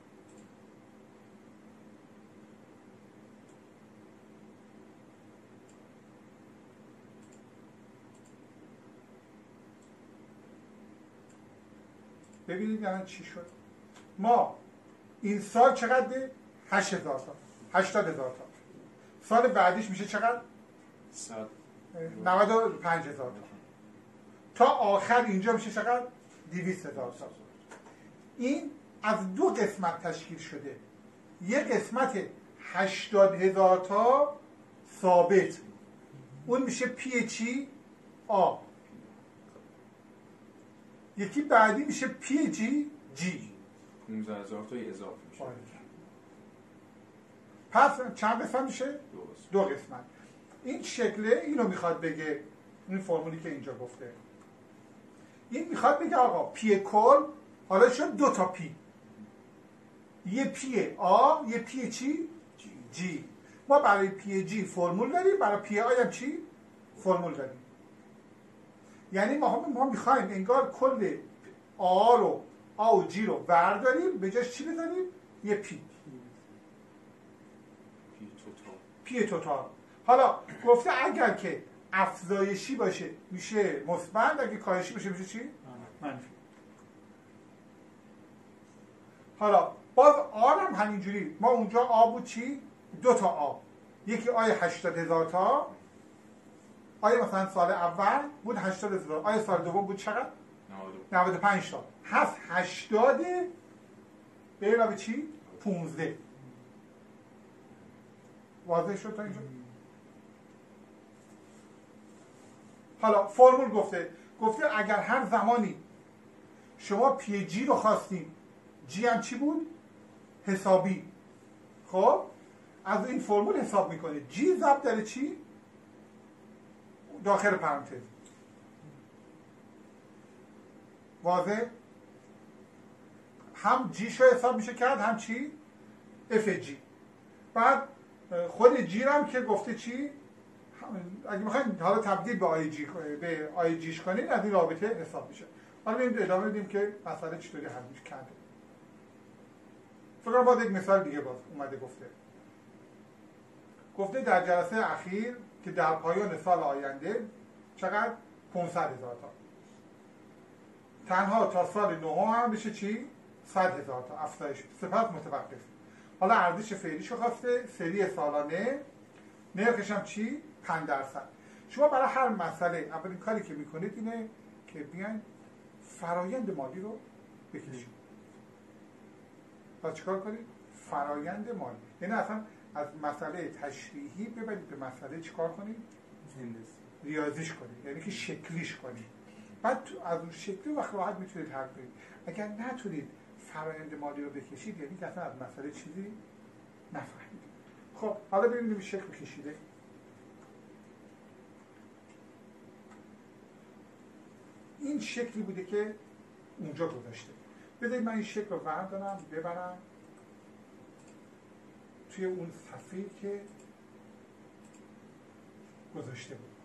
ببینید الان چی شد. ما این سال چقدر؟ 8000 تا 80000 تا. سال بعدیش میشه چقدر؟ 95000 تا. تا آخر اینجا میشه چقدر؟ 200000 تا. این از دو قسمت تشکیل شده. یک قسمت 80000 تا ثابت، اون میشه پی چی؟ آ. یکی بعدی میشه پی جی جی. 15000 تا اضافه میشه. پس چند قسمت میشه؟ دو قسمت. این شکله اینو میخواد بگه، این فرمولی که اینجا گفته. این میخواد بگه آقا پی کل حالا شد 2 تا پی. یه پی آ، یه پی چی؟ جی. ما برای پی جی فرمول داریم، برای پی آ هم چی؟ فرمول داریم. یعنی ما میخوایم انگار کل آ رو، آ و جی رو برداریم، به جاش چی بذاریم؟ یه پی. پی توتال. حالا گفته اگر که افزایشی باشه میشه مثبت، اگه کاهشی باشه میشه چی؟ منفی. حالا باز آ هم همینجوری، ما اونجا آ بود چی؟ 2 تا آ. یکی آی 80000 تا، آیا مثلا سال اول بود 80000، آیا سال دوم بود چقدر؟ 95 تا. هست 80 به علاوه چی؟ 15. واضح شد تا اینجا؟ حالا فرمول گفته اگر هر زمانی شما پی جی رو خواستیم، جی هم چی بود؟ حسابی. خب از این فرمول حساب میکنه. جی ضرب در چی؟ داخل پرانتز. واضح؟ هم جی شو حساب میشه کرد، هم چی؟ اف جی. بعد خود جی هم که گفته چی؟ اگه میخواین حالا تبدیل به آی جیش کنید، از این رابطه حساب میشه. حالا بریم ادامه بدیم که مسئله چطوری حل میشه کرده. فکر کنم باز یک مثال دیگه باز اومده گفته در جلسه اخیر که در پایان سال آینده چقدر؟ 500000 تا. تنها تا سال نهم هم بشه چی؟ 100000 تا افزایش. سپس متوقف. حالا ارزش فعلیشو خواسته، سری سالانه، نرخش هم چی؟ 5%. شما برای هر مسئله اولین کاری که میکنید اینه که بیاین فرایند مالی رو بکشید. باید چیکار کنید؟ فرایند مالی. یعنی اصلا از مسئله تشریحی ببرید به مسئله چیکار کنید؟ ریاضیش کنید. یعنی که شکلیش کنید. بعد از اون شکلی وقت راحت میتونید حل کنید. اگر نتونید فرایند مالی رو بکشید، یعنی که اصلا از مسئله چیزی نفهمید. خب حالا ببینیم شکل کشیده. این شکلی بوده که اونجا گذاشته. بذارید من این شکل رو بردارم ببرم توی اون صفحه‌ای که گذاشته بود.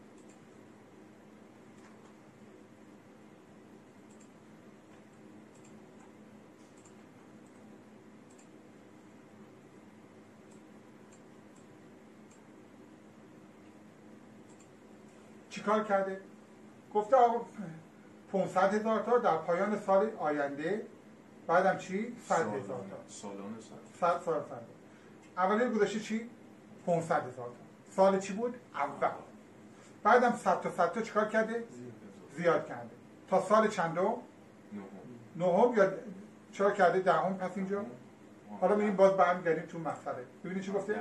چیکار کرده؟ گفته آقا 500000 تا در پایان سال آینده، بعدم چی؟ 100000 تا. سالانه 100 سال. اولی گذاشته چی؟ 500000 تا. سال چی بود؟ اول. بعدم 100 تا چیکار کرده؟ زیاد کرده. تا سال چندم؟ نهم. یا چرا کرده دهم؟ پس اینجا حالا می‌بینیم باز برمیگردیم تو مسئله. ببینید چی گفته؟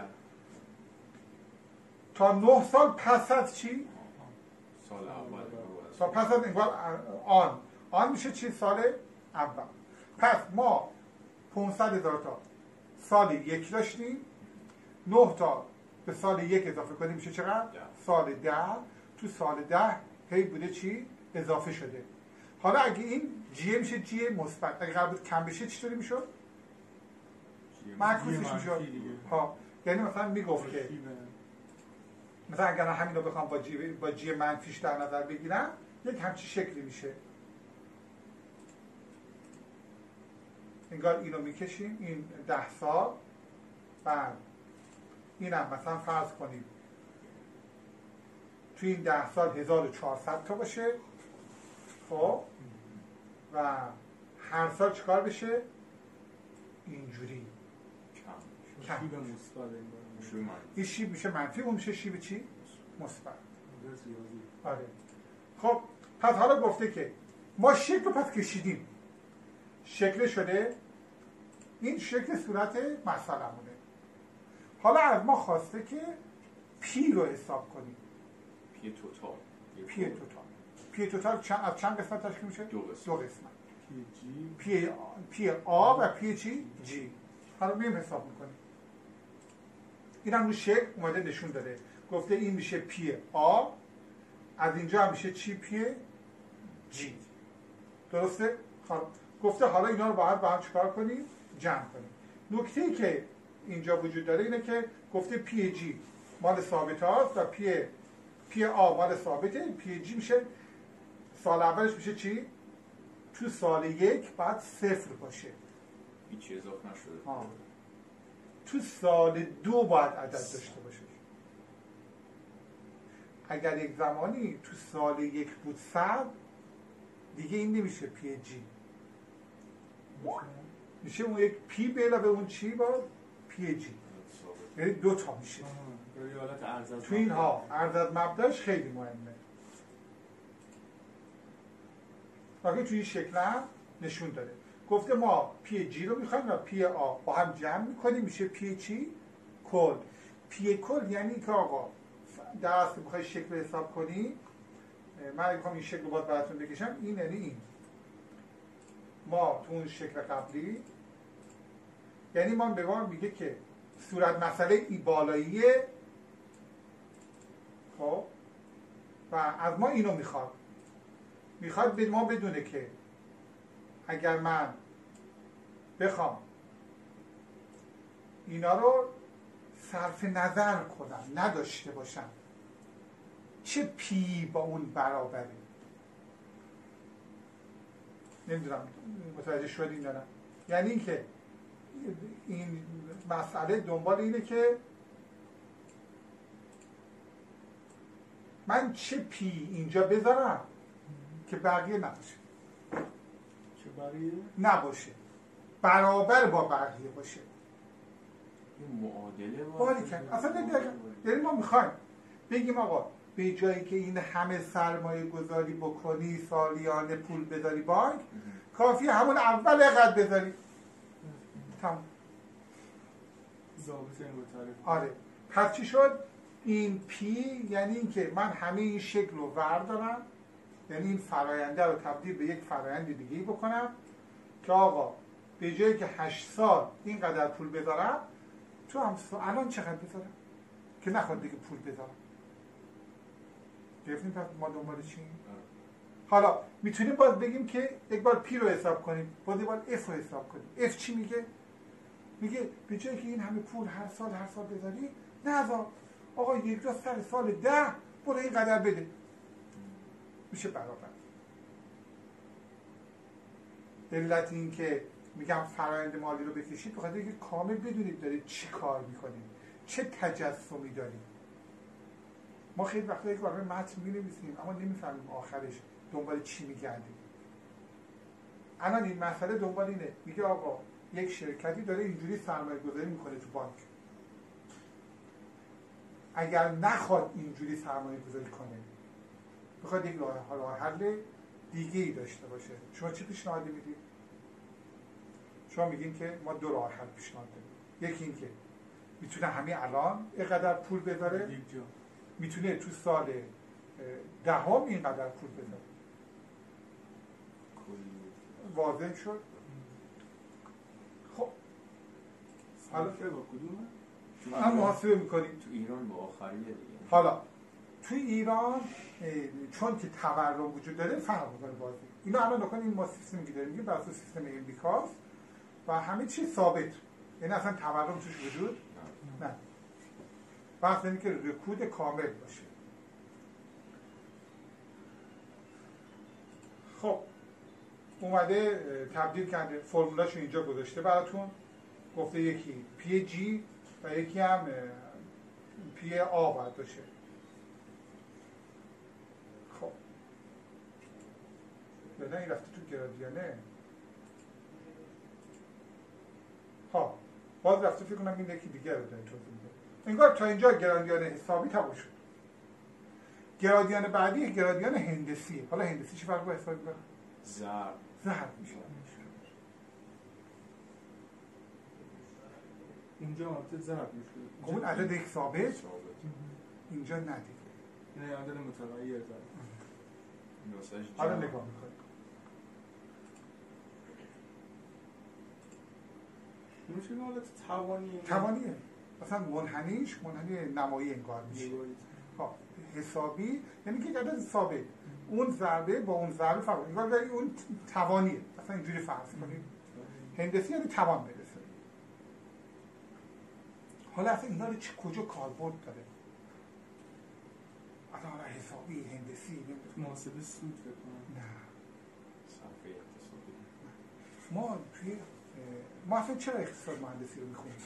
تا 9 سال پس از چی؟ سال اول. تا پس از انگار آن میشه چی؟ سال اول. پس ما 500000 تا سال یک داشتیم، 9 تا به سال 1 اضافه کنیم میشه چقدر؟ سال 10. تو سال 10 هی بوده چی؟ اضافه شده. حالا اگه این جیه میشه جیه مثبت، اگه قرار بود کم بشه چطوری میشد؟ معکوسش میشد. ها یعنی مثلا میگفت که مثلا اگر همین رو بخوام با جی منفیش در نظر بگیرم یک همچی شکلی میشه. انگار اینو میکشیم این 10 سال، بعد اینم مثلا فرض کنیم توی این 10 سال 1400 تا باشه. خب و هر سال چیکار بشه؟ اینجوری کم. این شیب میشه منفی، اون میشه شیب چی؟ مثبت. آره. خب پس حالا گفته که ما شکل رو پس کشیدیم، شکل شده، این شکل صورت مسئله‌مونه. حالا از ما خواسته که پی رو حساب کنیم. پی توتال از چند قسمت تشکیل میشه؟ دو قسمت. پی آ و پی چی؟ جی. حالا میریم حساب میکنیم. این هم رو شکل اومده نشون داده، گفته این میشه پی آ، از اینجا هم میشه چی؟ پی جی. درسته؟ گفته حالا اینا رو باید با هم چیکار کنیم؟ جمع کنیم. نکته‌ای که اینجا وجود داره اینه که گفته پی جی مال ثابت هاست و پی آ مال ثابته. پی جی میشه سال اولش میشه چی؟ تو سال 1 باید 0 باشه، هیچی اضافه نشده. تو سال 2 باید عدد داشته باشه. اگر یک زمانی تو سال 1 بود 100 دیگه این نمیشه پی جی، میشه اون یک پی به علاوه اون چی باید؟ پی جی. یعنی 2 تا میشه. تو اینها عرض از مبداش خیلی مهمه. واقعی توی این شکل هم نشون داده. گفته ما پی جی رو میخوایم و پی آ با هم جمع میکنیم میشه پی چی؟ کل. پی کل یعنی که آقا در اصل میخوای شکل حساب کنی، من میخوام این شکل رو باید براتون بکشم، این یعنی این. ما تو اون شکل قبلی یعنی ما به ما میگه که صورت مسئله ای بالاییه، خب و از ما اینو میخواد به ما بدونه که اگر من بخوام اینا رو صرف نظر کنم نداشته باشم چه پی با اون برابره. نمیدونم متوجه شدین یا نه؟ یعنی این که این مسئله دنبال اینه که من چه پی اینجا بذارم که بقیه نباشه. چه بقیه؟ نباشه، برابر با بقیه باشه. این معادله باید کرد. اصلا یعنی ما میخوایم بگیم آقا به جایی که این همه سرمایه گذاری بکنی، سالیانه پول بذاری بانک، کافی همون اول اقدر بذاری تمام. ضابطه این تعریف. آره. پس چی شد؟ این پی یعنی این که من همه این شکل رو وردارم، یعنی این فراینده رو تبدیل به یک فرایند دیگه‌ای بکنم که آقا به جایی که 8 سال اینقدر پول بذارم تو هم الان چقدر بذارم که نخواد دیگه پول بذارم. گرفتیم پس ما دنبال چیم؟ حالا میتونیم باز بگیم که یک بار پی رو حساب کنیم، باز یک بار اف رو حساب کنیم. اف چی میگه؟ میگه به جایی که این همه پول هر سال بذاری، نه آقا یک جا سر سال 10 برو اینقدر بده، میشه برابر. علت این که میگم فرآیند مالی رو بکشید بخاطر اینکه کامل بدونید دارید چی کار میکنید، چه تجسمی دارید. ما خیلی وقتا یک بار متن می‌نویسیم اما نمیفهمیم آخرش دنبال چی میگردیم. الان این مسئله دنبال اینه، میگه آقا یک شرکتی داره اینجوری سرمایه گذاری میکنه تو بانک، اگر نخواد اینجوری سرمایه گذاری کنه، بخواد یک راه حل دیگه ای داشته باشه، شما چه پیشنهادی میدید؟ شما میگین که ما 2 راه حل پیشنهاد داریم. یکی این که میتونه همین الان اینقدر پول بذاره، میتونه تو سال 10 اینقدر پول بذاره. واضح شد؟ خب حالا با کدومه؟ هم محاسبه میکنیم. تو ایران با آخریه دیگه. حالا تو ایران چون که تورم وجود داره فرق میکنه بازی. اینا الان نکنه این ما سیستمی که داریم میگیم بر اساس سیستم امریکاست و همه چی ثابت، یعنی اصلا تورم توش وجود نه. بحث اینه که رکود کامل باشه. خب اومده تبدیل کرده، فرمولاشو اینجا گذاشته براتون، گفته یکی پی جی و یکی هم پی آ باید باشه. خب نه این رفته تو گرادیانه. خب باز رفته فکر کنم این یکی دیگه رو داره توضیح میده. انگار تا اینجا گرادیان حسابی تموم شد. گرادیان بعدی گرادیان هندسی. حالا هندسی چی فرق با حسابی داره؟ ضرب میشه. اینجا عدد ضرب میشه. اون عدد یک ثابت اینجا ندیده. نه عدد متغیر ضرب. حالا نگاه میکنیم. میشه حالت توانیه. مثلا منحنی نمایی انگار میشه. خب حسابی یعنی که عدد ثابت. اون ضربه با اون ضربه فرق. انگار اون توانیه. مثلا اینجوری فرض کنیم. هندسی یعنی توان برسه. حالا اصلا اینا رو کجا کاربرد داره؟ اصلا حسابی هندسی محاسبه سود فکر کنم. نه. صرفه اقتصادی. ما اصلا چرا اقتصاد مهندسی رو میخونیم؟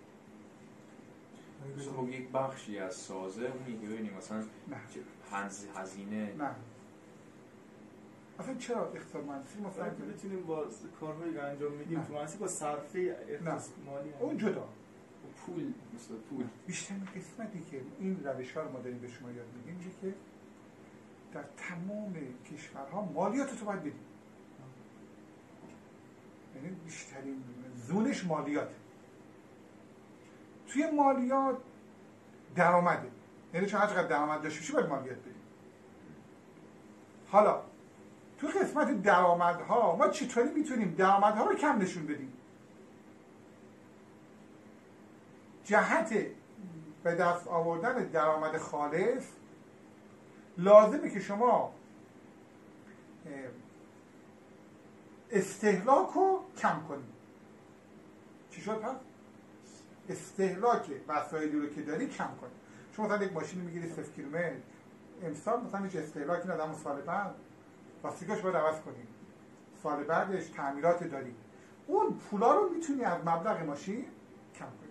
خب یک بخشی از سازه اون میگه ببینیم مثلا هزینه. نه. اصلا چرا اقتصاد مهندسی مثلا بتونیم با کارهایی که انجام میدیم تو مهندسی با صرفه اقتصاد مالی اون جدا. پول مثلا پول بیشتر قسمتی که این روش‌ها رو ما داریم به شما یاد میدیم میگه که در تمام کشورها مالیات تو باید بدیم. یعنی بیشترین زونش مالیاته. توی مالیات درآمده. یعنی چون هر چقدر درآمد داشته باشی باید مالیات بدیم. حالا تو قسمت درآمدها ما چطوری میتونیم درآمدها رو کم نشون بدیم؟ جهت به دست آوردن درآمد خالص لازمه که شما استهلاک رو کم کنید. چی شد پس؟ استهلاک وسایلی رو که داری کم کنید. شما مثلا یک ماشین میگیری 0 کیلومتر امسال مثلا هیچ استهلاکی نداره، اما سال بعد لاستیکاش باید عوض کنید، سال بعدش تعمیرات داری، اون پولا رو میتونی از مبلغ ماشین کم کنی.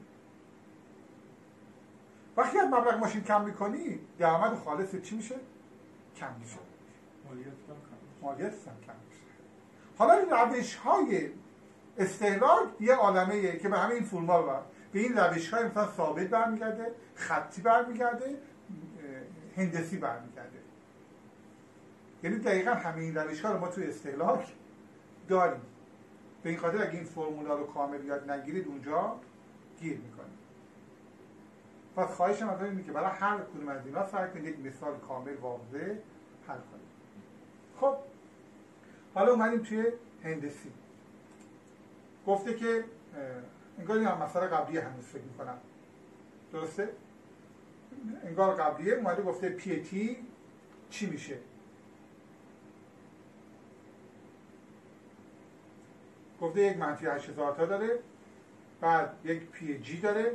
وقتی از مبلغ ماشین کم میکنی درآمد خالص چی میشه؟ کم میشه. مالیات هم کم میشه. حالا روش‌های استهلاک یه عالمه که به همین این فرمول به این روش‌های مثلا ثابت برمیگرده، خطی برمیگرده، هندسی برمیگرده. یعنی دقیقاً همین روش‌ها رو ما توی استهلاک داریم. به این خاطر اگه این فرمولا رو کامل یاد نگیرید اونجا گیر میکنید. پس خواهشم از اینه که برای هر کدوم از اینا سعی کنید یک مثال کامل واضح حل کنید. خب حالا اومدیم توی هندسی. گفته که انگار این هم مسئله قبلیه هنوز فکر میکنم. درسته؟ انگار قبلیه اومده گفته پی تی چی میشه؟ گفته یک منفی 8000 تا داره، بعد یک پی جی داره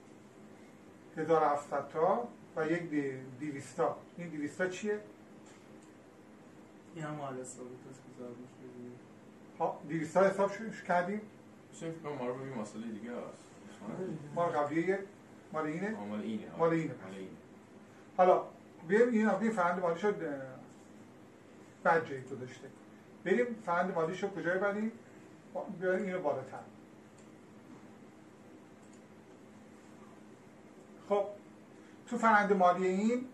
1700 تا و یک 200 تا. این 200 تا چیه؟ این هم حالا ثابت است که ضرب میشه. ها 200 تا حساب کردیم؟ میشه ما رو ببینیم مسئله دیگه است. ما قبلیه مال اینه؟ مال اینه. حالا بریم فرآیند مالی شد بد جایی گذاشته. بریم فرآیند مالی شد کجای بریم؟ بیاریم اینو بالاتر. خب تو فرآیند مالی این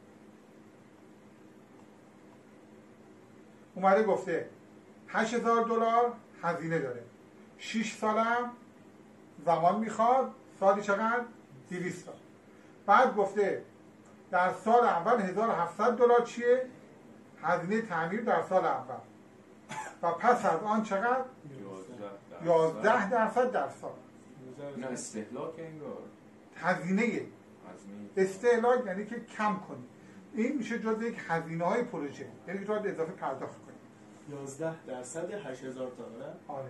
اومده گفته $8000 هزینه داره، 6 سالم زمان میخواد، سالی چقدر؟ 200 تا. بعد گفته در سال اول $1700 چیه؟ هزینه تعمیر در سال اول و پس از آن چقدر؟ 11% در سال. نه استهلاک انگار هزینه استهلاک یعنی که کم کنی. این میشه جزء یک هزینه‌های پروژه، یعنی که تو باید اضافه پرداخت کنی. 11% 8000 تا نه؟ آره.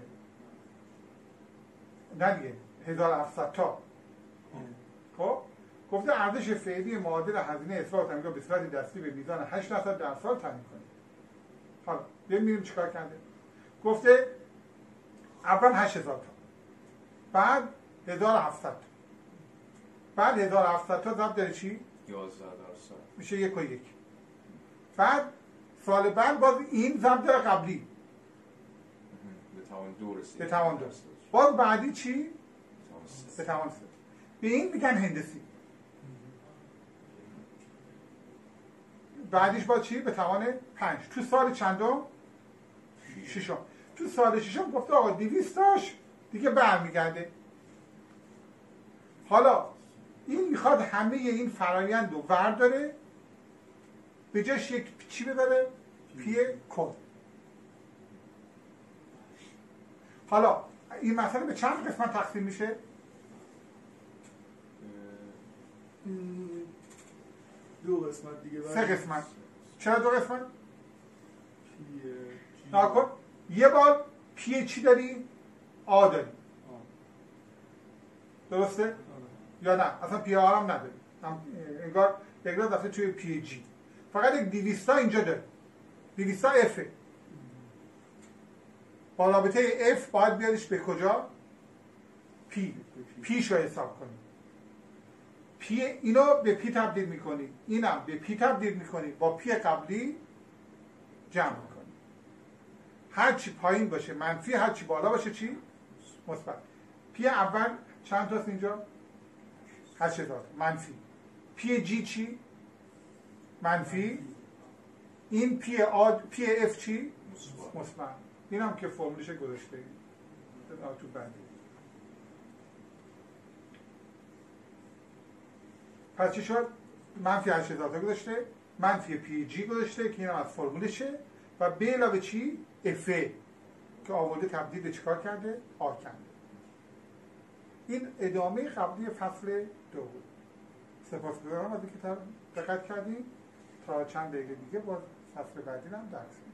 نه دیگه 1700 تا. خب گفته ارزش فعلی معادل هزینه اصلاح تعمیرات به صورت دستی به میزان 8% در سال تعیین کنید. حالا ببینیم چیکار کرده. گفته اول 8000 تا، بعد 1700 تا، بعد 1700 تا ضرب در چی؟ 11 درصد میشه 1 و 1. بعد سال بعد باز این ضرب در قبلی به توان 2 رسید. به توان 2. باز بعدی چی؟ به توان 3. به این میگن هندسی. بعدیش با چی؟ به توان 5. تو سال چندم؟ ششم. تو سال ششم گفته آقا 200 تاش دیگه برمیگرده. حالا این میخواد همه این فرایند رو ورداره، به جاش یک چی ببره؟ پی کل. حالا این مسئله به چند قسمت تقسیم میشه؟ دو قسمت دیگه. 3 قسمت. چرا 2 قسمت؟ پی ناکن یه بار پی چی داری؟ آ داری. درسته؟ یا نه اصلا پی آر هم نداری. انگار یک را دفعه توی پی جی. فقط یک 200 اینجا داری. 200 افه. با رابطه اف باید بیاریش به کجا؟ پی. پیش رو حساب کنی. پی اینو به پی تبدیل میکنی، اینم به پی تبدیل میکنی، با پی قبلی جمع میکنی. هر چی پایین باشه منفی، هر چی بالا باشه چی؟ مثبت. پی اول چند تاست اینجا؟ 8000 منفی. پی جی چی؟ منفی. این پی اف چی؟ مثبت. اینم که فرمولش گذاشته تو بندی. پس چی شد؟ منفی 8000 تا گذاشته، منفی پی جی گذاشته که اینم از فرمولشه و به علاوه چی؟ افه که آورده تبدیل به چیکار کرده؟ آ کرده. این ادامه قبلی فصل 2 بود. سپاسگزارم از اینکه دقت کردیم. تا چند دقیقه دیگه با فصل بعدی هم درس